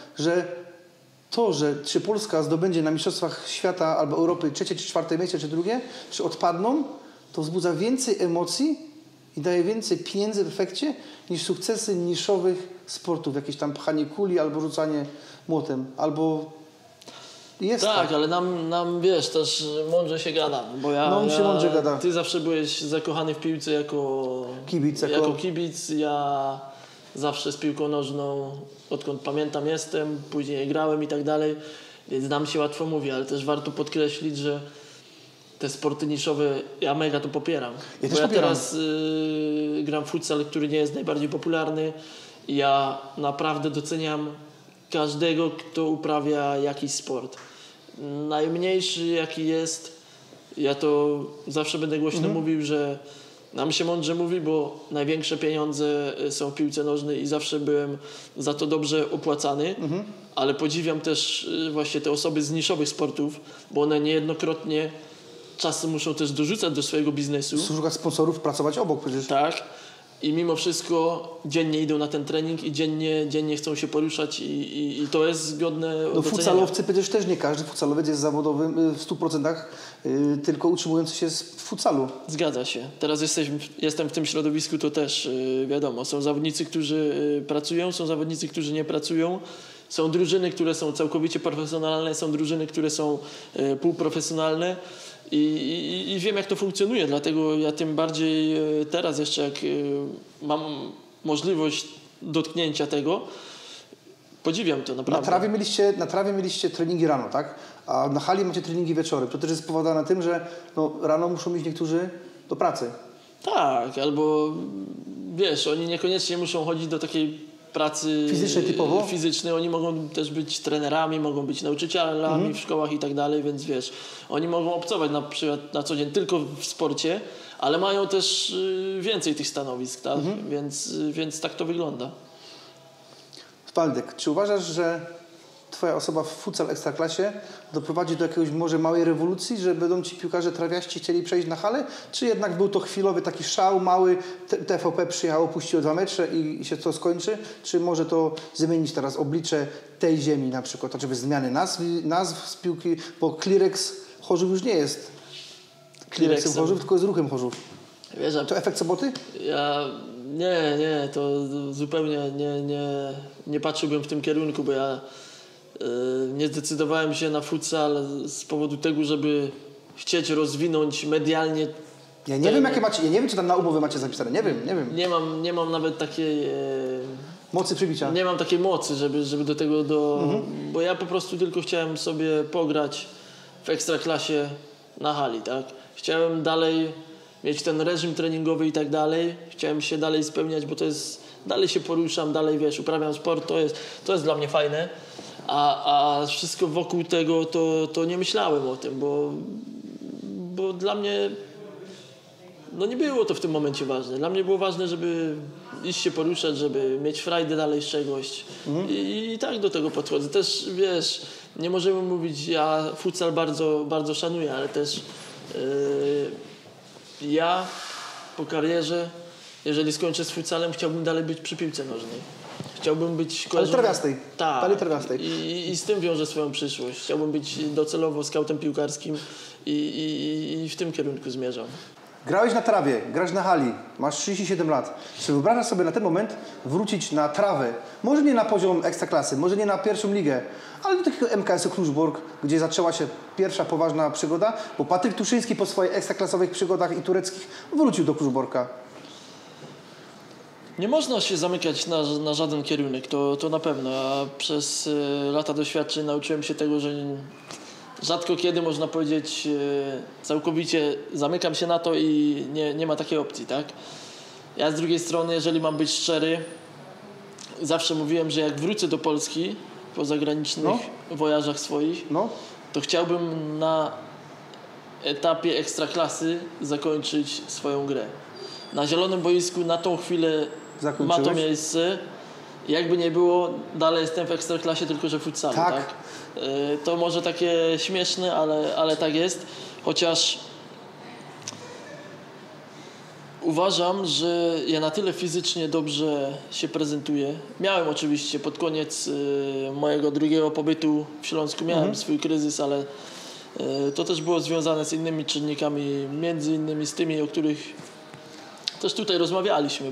to, że czy Polska zdobędzie na Mistrzostwach Świata albo Europy 3. czy 4. miejsce, czy 2., czy odpadną, to wzbudza więcej emocji i daje więcej pieniędzy w efekcie niż sukcesy niszowych sportów. Jakieś tam pchanie kuli albo rzucanie młotem, albo jest
tak. Ale nam wiesz, też mądrze się gada. Bo
mądrze gada.
Ty zawsze byłeś zakochany w piłce jako kibic. Ja zawsze z piłką nożną, odkąd pamiętam jestem, później grałem i tak dalej, więc nam się łatwo mówi, ale też warto podkreślić, że te sporty niszowe, ja mega to popieram. Ja teraz gram w futsal, który nie jest najbardziej popularny i ja naprawdę doceniam każdego, kto uprawia jakiś sport. Najmniejszy jaki jest, ja to zawsze będę głośno mówił, że nam się mądrze mówi, bo największe pieniądze są w piłce nożnej i zawsze byłem za to dobrze opłacany, ale podziwiam też właśnie te osoby z niszowych sportów, bo one niejednokrotnie czasem muszą też dorzucać do swojego biznesu.
Szukać sponsorów, pracować obok przecież.
Tak. I mimo wszystko dziennie idą na ten trening i dziennie chcą się poruszać i to jest godne docenienia.
Futsalowcy przecież też nie każdy futsalowiec jest zawodowym w 100%, tylko utrzymujący się z futsalu.
Zgadza się. Teraz jestem w tym środowisku, to też wiadomo. Są zawodnicy, którzy pracują, są zawodnicy, którzy nie pracują Są drużyny, które są całkowicie profesjonalne, są drużyny, które są półprofesjonalne i wiem, jak to funkcjonuje, dlatego ja tym bardziej teraz jeszcze, jak mam możliwość dotknięcia tego, podziwiam to naprawdę.
Na trawie mieliście treningi rano, tak? A na hali macie treningi wieczorem. To też jest spowodowane tym, że no, rano muszą iść niektórzy do pracy.
Tak, albo wiesz, oni niekoniecznie muszą chodzić do takiej pracy fizycznej. Oni mogą też być trenerami, mogą być nauczycielami w szkołach i tak dalej, więc wiesz, oni mogą obcować na przykład na co dzień tylko w sporcie, ale mają też więcej tych stanowisk, tak? Więc tak to wygląda.
Waldek, czy uważasz, że Twoja osoba w futsal Ekstraklasie doprowadzi do jakiegoś może małej rewolucji, że będą ci piłkarze trawiaści chcieli przejść na halę? Czy jednak był to chwilowy taki szał mały, TVP przyjechało, puściło 2 mecze i się to skończy? Czy może to zmienić teraz oblicze tej ziemi na przykład, chociażby zmiany nazw z piłki, bo Clearex Chorzów już nie jest Clearexem Chorzów, tylko jest Ruchem Chorzów.
Wiesz,
to efekt soboty?
Nie, to zupełnie nie patrzyłbym w tym kierunku, bo ja nie zdecydowałem się na futsal z powodu tego, żeby chcieć rozwinąć medialnie.
Ja nie wiem, jakie macie, ja nie wiem, czy tam na umowy macie zapisane, nie wiem.
Nie mam nawet takiej
mocy przybicia.
Nie mam takiej mocy, żeby do tego bo ja po prostu tylko chciałem sobie pograć w Ekstraklasie na hali, tak? Chciałem dalej mieć ten reżim treningowy i tak dalej. Chciałem się dalej spełniać, bo to jest, dalej się poruszam, dalej wiesz, uprawiam sport, to jest dla mnie fajne. A wszystko wokół tego to nie myślałem o tym, bo dla mnie nie było to w tym momencie ważne. Dla mnie było ważne, żeby iść się poruszać, żeby mieć frajdę dalej z czegoś. I tak do tego podchodzę. Też wiesz, nie możemy mówić, ja futsal bardzo, bardzo szanuję, ale też ja po karierze, jeżeli skończę z futsalem, chciałbym dalej być przy piłce nożnej. Chciałbym być
ale trawiastej.
Tak.
Trawiastej.
I z tym wiążę swoją przyszłość. Chciałbym być docelowo skautem piłkarskim i w tym kierunku zmierzam.
Grałeś na trawie, grasz na hali, masz 37 lat. Czy wyobrażasz sobie na ten moment wrócić na trawę? Może nie na poziom ekstraklasy, może nie na pierwszą ligę, ale do takiego MKS-u Kluczbork, gdzie zaczęła się pierwsza poważna przygoda, bo Patryk Tuszyński po swoich ekstraklasowych przygodach i tureckich wrócił do Kluczborka.
Nie można się zamykać na żaden kierunek, to na pewno. A przez lata doświadczeń nauczyłem się tego, że rzadko kiedy można powiedzieć całkowicie zamykam się na to i nie ma takiej opcji, tak? Ja z drugiej strony, jeżeli mam być szczery, zawsze mówiłem, że jak wrócę do Polski po zagranicznych wojażach swoich, to chciałbym na etapie ekstraklasy zakończyć swoją grę. Na zielonym boisku na tą chwilę ma to miejsce. Jakby nie było, dalej jestem w ekstraklasie, tylko że w futsalu, tak? To może takie śmieszne, ale tak jest. Chociaż uważam, że ja na tyle fizycznie dobrze się prezentuję. Miałem oczywiście pod koniec mojego drugiego pobytu w Śląsku miałem swój kryzys, ale to też było związane z innymi czynnikami, między innymi z tymi, o których też tutaj rozmawialiśmy,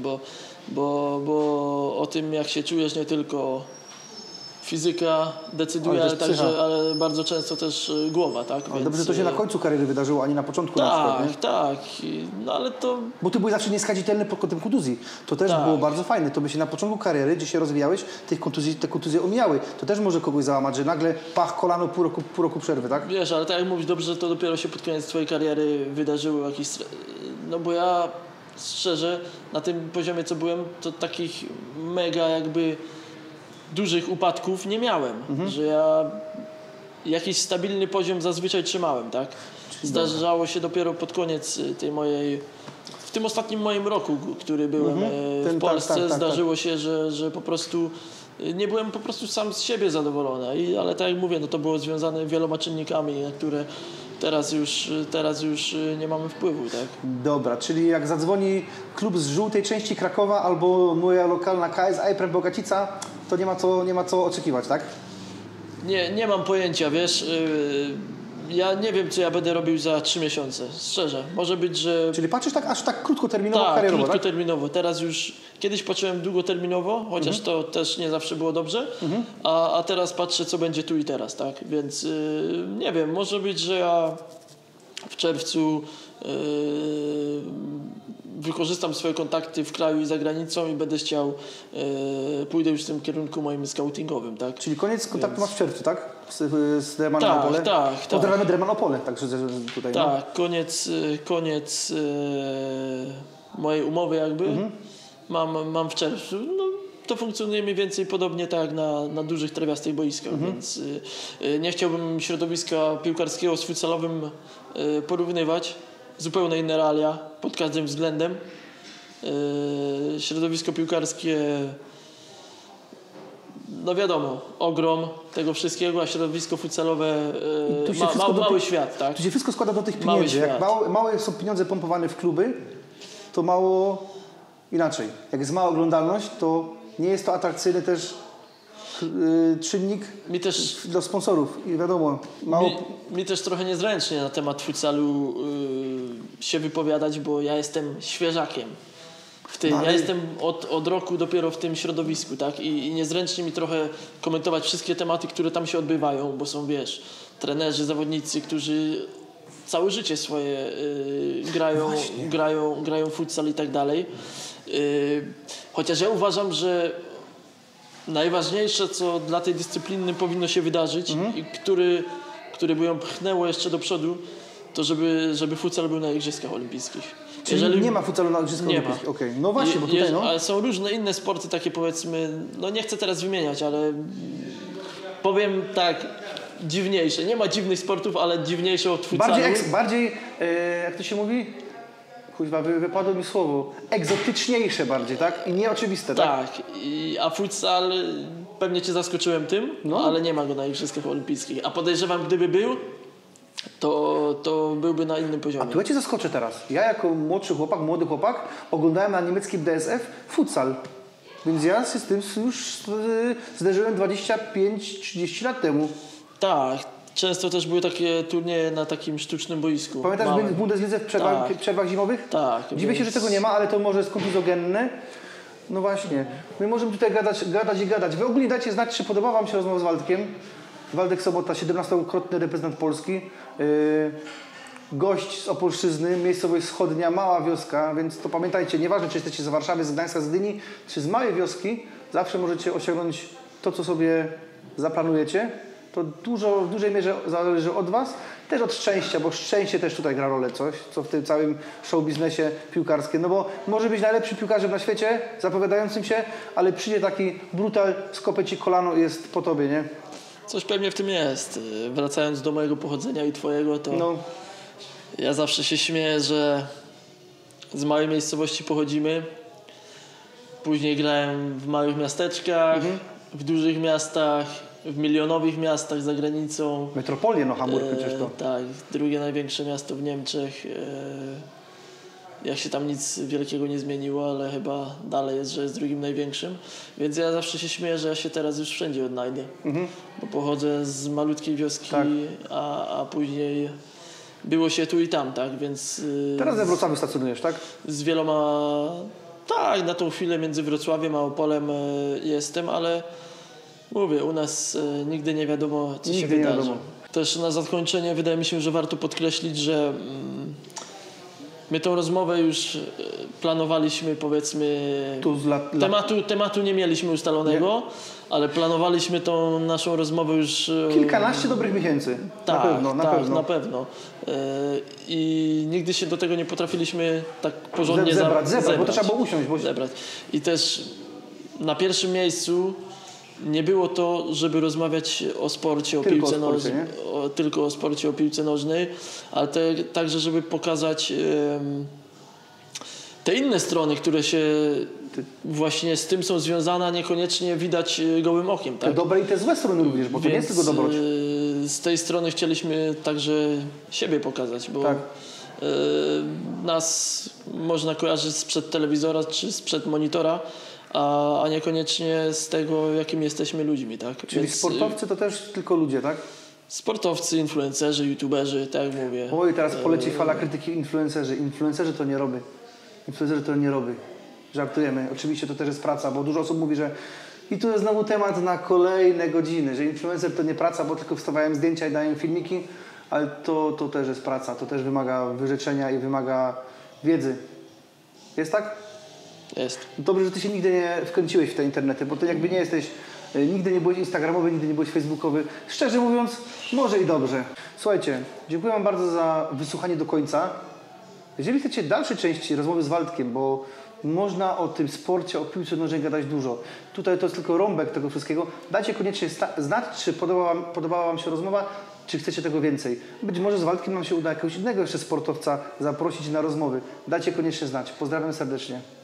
bo o tym, jak się czujesz, nie tylko fizyka decyduje, ale bardzo często też głowa, tak?
Ale dobrze, że to się na końcu kariery wydarzyło, a nie na początku.
Tak,
na przykład, nie?
tak. No ale to...
Bo ty byłeś zawsze nieskazitelny pod kątem kontuzji. To też było bardzo fajne. To by się na początku kariery, gdzie się rozwijałeś, te kontuzje omijały. To też może kogoś załamać, że nagle pach, kolano, pół roku przerwy, tak?
Wiesz, ale tak jak mówisz, dobrze, że to dopiero się pod koniec twojej kariery wydarzyło jakieś... No bo ja szczerze, na tym poziomie, co byłem, to takich mega jakby dużych upadków nie miałem, że ja jakiś stabilny poziom zazwyczaj trzymałem, tak? Zdarzało się dopiero pod koniec tej mojej, w tym ostatnim moim roku, który byłem w Polsce, zdarzyło się, że po prostu nie byłem po prostu sam z siebie zadowolony, ale tak jak mówię, no to było związane wieloma czynnikami, na które teraz już nie mamy wpływu, tak?
Dobra, czyli jak zadzwoni klub z żółtej części Krakowa albo moja lokalna KS Ajprem Bogacica, to nie ma co oczekiwać, tak?
Nie mam pojęcia, wiesz, Ja nie wiem, co ja będę robił za 3 miesiące, szczerze. Może być, że...
Czyli patrzysz tak aż tak krótkoterminowo,
Tak,
karierowo, tak?
krótkoterminowo. Teraz już, kiedyś patrzyłem długoterminowo, chociaż to też nie zawsze było dobrze, a teraz patrzę, co będzie tu i teraz, tak? Więc nie wiem, może być, że ja w czerwcu wykorzystam swoje kontakty w kraju i za granicą i będę chciał, pójdę już w tym kierunku moim scoutingowym, tak?
Czyli koniec kontaktu masz w czerwcu, tak? Z Dermanem
Tak,
Opole?
tak.
Pozdrawiamy Derman Opole, także tutaj. No.
Tak, koniec mojej umowy jakby mam w czerwcu. No, to funkcjonuje mniej więcej podobnie tak jak na dużych trawiastych boiskach, więc nie chciałbym środowiska piłkarskiego z futsalowym porównywać. Zupełnie inne realia pod każdym względem. Środowisko piłkarskie, no wiadomo, ogrom tego wszystkiego, a środowisko futsalowe mały świat, tak?
Tu się wszystko składa do tych
Mały
pieniędzy. Jak
świat.
małe są pieniądze pompowane w kluby, to mało inaczej. Jak jest mała oglądalność, to nie jest to atrakcyjny też czynnik
Mi też
dla sponsorów. I wiadomo, mało...
Mi też trochę niezręcznie na temat futsalu się wypowiadać, bo ja jestem świeżakiem w tym.
No,
Ja jestem od roku dopiero w tym środowisku, tak? I niezręcznie mi trochę komentować wszystkie tematy, które tam się odbywają, bo są, wiesz, trenerzy, zawodnicy, którzy całe życie swoje grają futsal i tak dalej. Chociaż ja uważam, że najważniejsze, co dla tej dyscypliny powinno się wydarzyć i który by ją pchnęło jeszcze do przodu, to żeby futsal był na Igrzyskach Olimpijskich.
Czyli nie ma futsalu na Igrzyskach Olimpijskich. Okay. No właśnie, bo tutaj
ale są różne inne sporty takie, powiedzmy, no nie chcę teraz wymieniać, ale powiem tak, dziwniejsze. Nie ma dziwnych sportów, ale dziwniejsze od futsalu.
Bardziej jak to się mówi? Kuźwa, wypadło mi słowo. Egzotyczniejsze bardziej, tak? I nieoczywiste, tak?
Tak. A futsal, pewnie cię zaskoczyłem tym, ale nie ma go na Igrzyskach Olimpijskich. A podejrzewam, gdyby był, to byłby na innym poziomie.
A tu ja cię zaskoczę teraz. Ja jako młody chłopak oglądałem na niemieckim DSF futsal. Więc ja się z tym już zderzyłem 25-30 lat temu.
Tak. Często też były takie turnieje na takim sztucznym boisku.
Pamiętasz w Bundeslidze w przerwach zimowych?
Tak.
Dziwię się, że tego nie ma, ale to może jest kontuzogenne. No właśnie. My możemy tutaj gadać. Wy ogólnie dajcie znać, czy podoba wam się rozmowa z Waldkiem. Waldek Sobota, 17-krotny reprezentant Polski. Gość z Opolszczyzny, miejscowość Wschodnia, mała wioska, więc to pamiętajcie, nieważne czy jesteście z Warszawy, z Gdańska, z Gdyni, czy z małej wioski, zawsze możecie osiągnąć to, co sobie zaplanujecie. To w dużej mierze zależy od was, też od szczęścia, bo szczęście też tutaj gra rolę coś, co w tym całym show biznesie piłkarskim. No bo może być najlepszym piłkarzem na świecie, zapowiadającym się, ale przyjdzie taki brutal, skopie ci kolano i jest po tobie, nie?
Coś pewnie w tym jest. Wracając do mojego pochodzenia i twojego, to ja zawsze się śmieję, że z małej miejscowości pochodzimy. Później grałem w małych miasteczkach, w dużych miastach, w milionowych miastach za granicą.
Metropolię, no Hamburg przecież to.
Tak, drugie największe miasto w Niemczech. Jak się tam nic wielkiego nie zmieniło, ale chyba dalej jest, że jest drugim największym. Więc ja zawsze się śmieję, że ja się teraz już wszędzie odnajdę. Bo pochodzę z malutkiej wioski,
tak.
a później było się tu i tam, tak? Więc
teraz we Wrocławiu stacjonujesz, tak?
z wieloma... Tak, na tą chwilę między Wrocławiem a Opolem jestem, ale mówię, u nas nigdy nie wiadomo, co się wydarzy. Wiadomo. Też na zakończenie wydaje mi się, że warto podkreślić, że my tą rozmowę już planowaliśmy, powiedzmy, tematu nie mieliśmy ustalonego, ale planowaliśmy tą naszą rozmowę już...
Kilkanaście dobrych miesięcy,
tak,
na pewno.
Na pewno. I nigdy się do tego nie potrafiliśmy tak porządnie
zebrać, bo to trzeba było usiąść.
Zebrać. I też na pierwszym miejscu nie było to, żeby rozmawiać o sporcie, o piłce nożnej, tylko o sporcie, o piłce nożnej, ale także, żeby pokazać te inne strony, które się właśnie z tym są związane, a niekoniecznie widać gołym okiem. Tak?
Te dobre i te złe strony również, bo to nie jest tylko dobroć.
Z tej strony chcieliśmy także siebie pokazać, bo nas można kojarzyć sprzed telewizora czy sprzed monitora, a niekoniecznie z tego, jakim jesteśmy ludźmi. Tak?
Czyli sportowcy to też tylko ludzie, tak?
Sportowcy, influencerzy, youtuberzy, tak jak mówię.
Oj, teraz poleci fala krytyki influencerzy. Influencerzy to nie robi. Influencerzy to nie robi. Żartujemy. Oczywiście to też jest praca, bo dużo osób mówi, że i tu jest znowu temat na kolejne godziny, że influencer to nie praca, bo tylko wstawiają zdjęcia i dają filmiki, ale to też jest praca. To też wymaga wyrzeczenia i wymaga wiedzy. Jest tak?
Jest.
Dobrze, że ty się nigdy nie wkręciłeś w te internety, bo ty jakby nie jesteś, nigdy nie byłeś instagramowy, nigdy nie byłeś facebookowy. Szczerze mówiąc, może i dobrze. Słuchajcie, dziękuję wam bardzo za wysłuchanie do końca. Jeżeli chcecie dalszej części rozmowy z Waldkiem, bo można o tym sporcie, o piłce nożnej gadać dużo. Tutaj to jest tylko rąbek tego wszystkiego. Dajcie koniecznie znać, czy podobała wam się rozmowa, czy chcecie tego więcej. Być może z Waldkiem nam się uda jakiegoś innego jeszcze sportowca zaprosić na rozmowy. Dajcie koniecznie znać. Pozdrawiam serdecznie.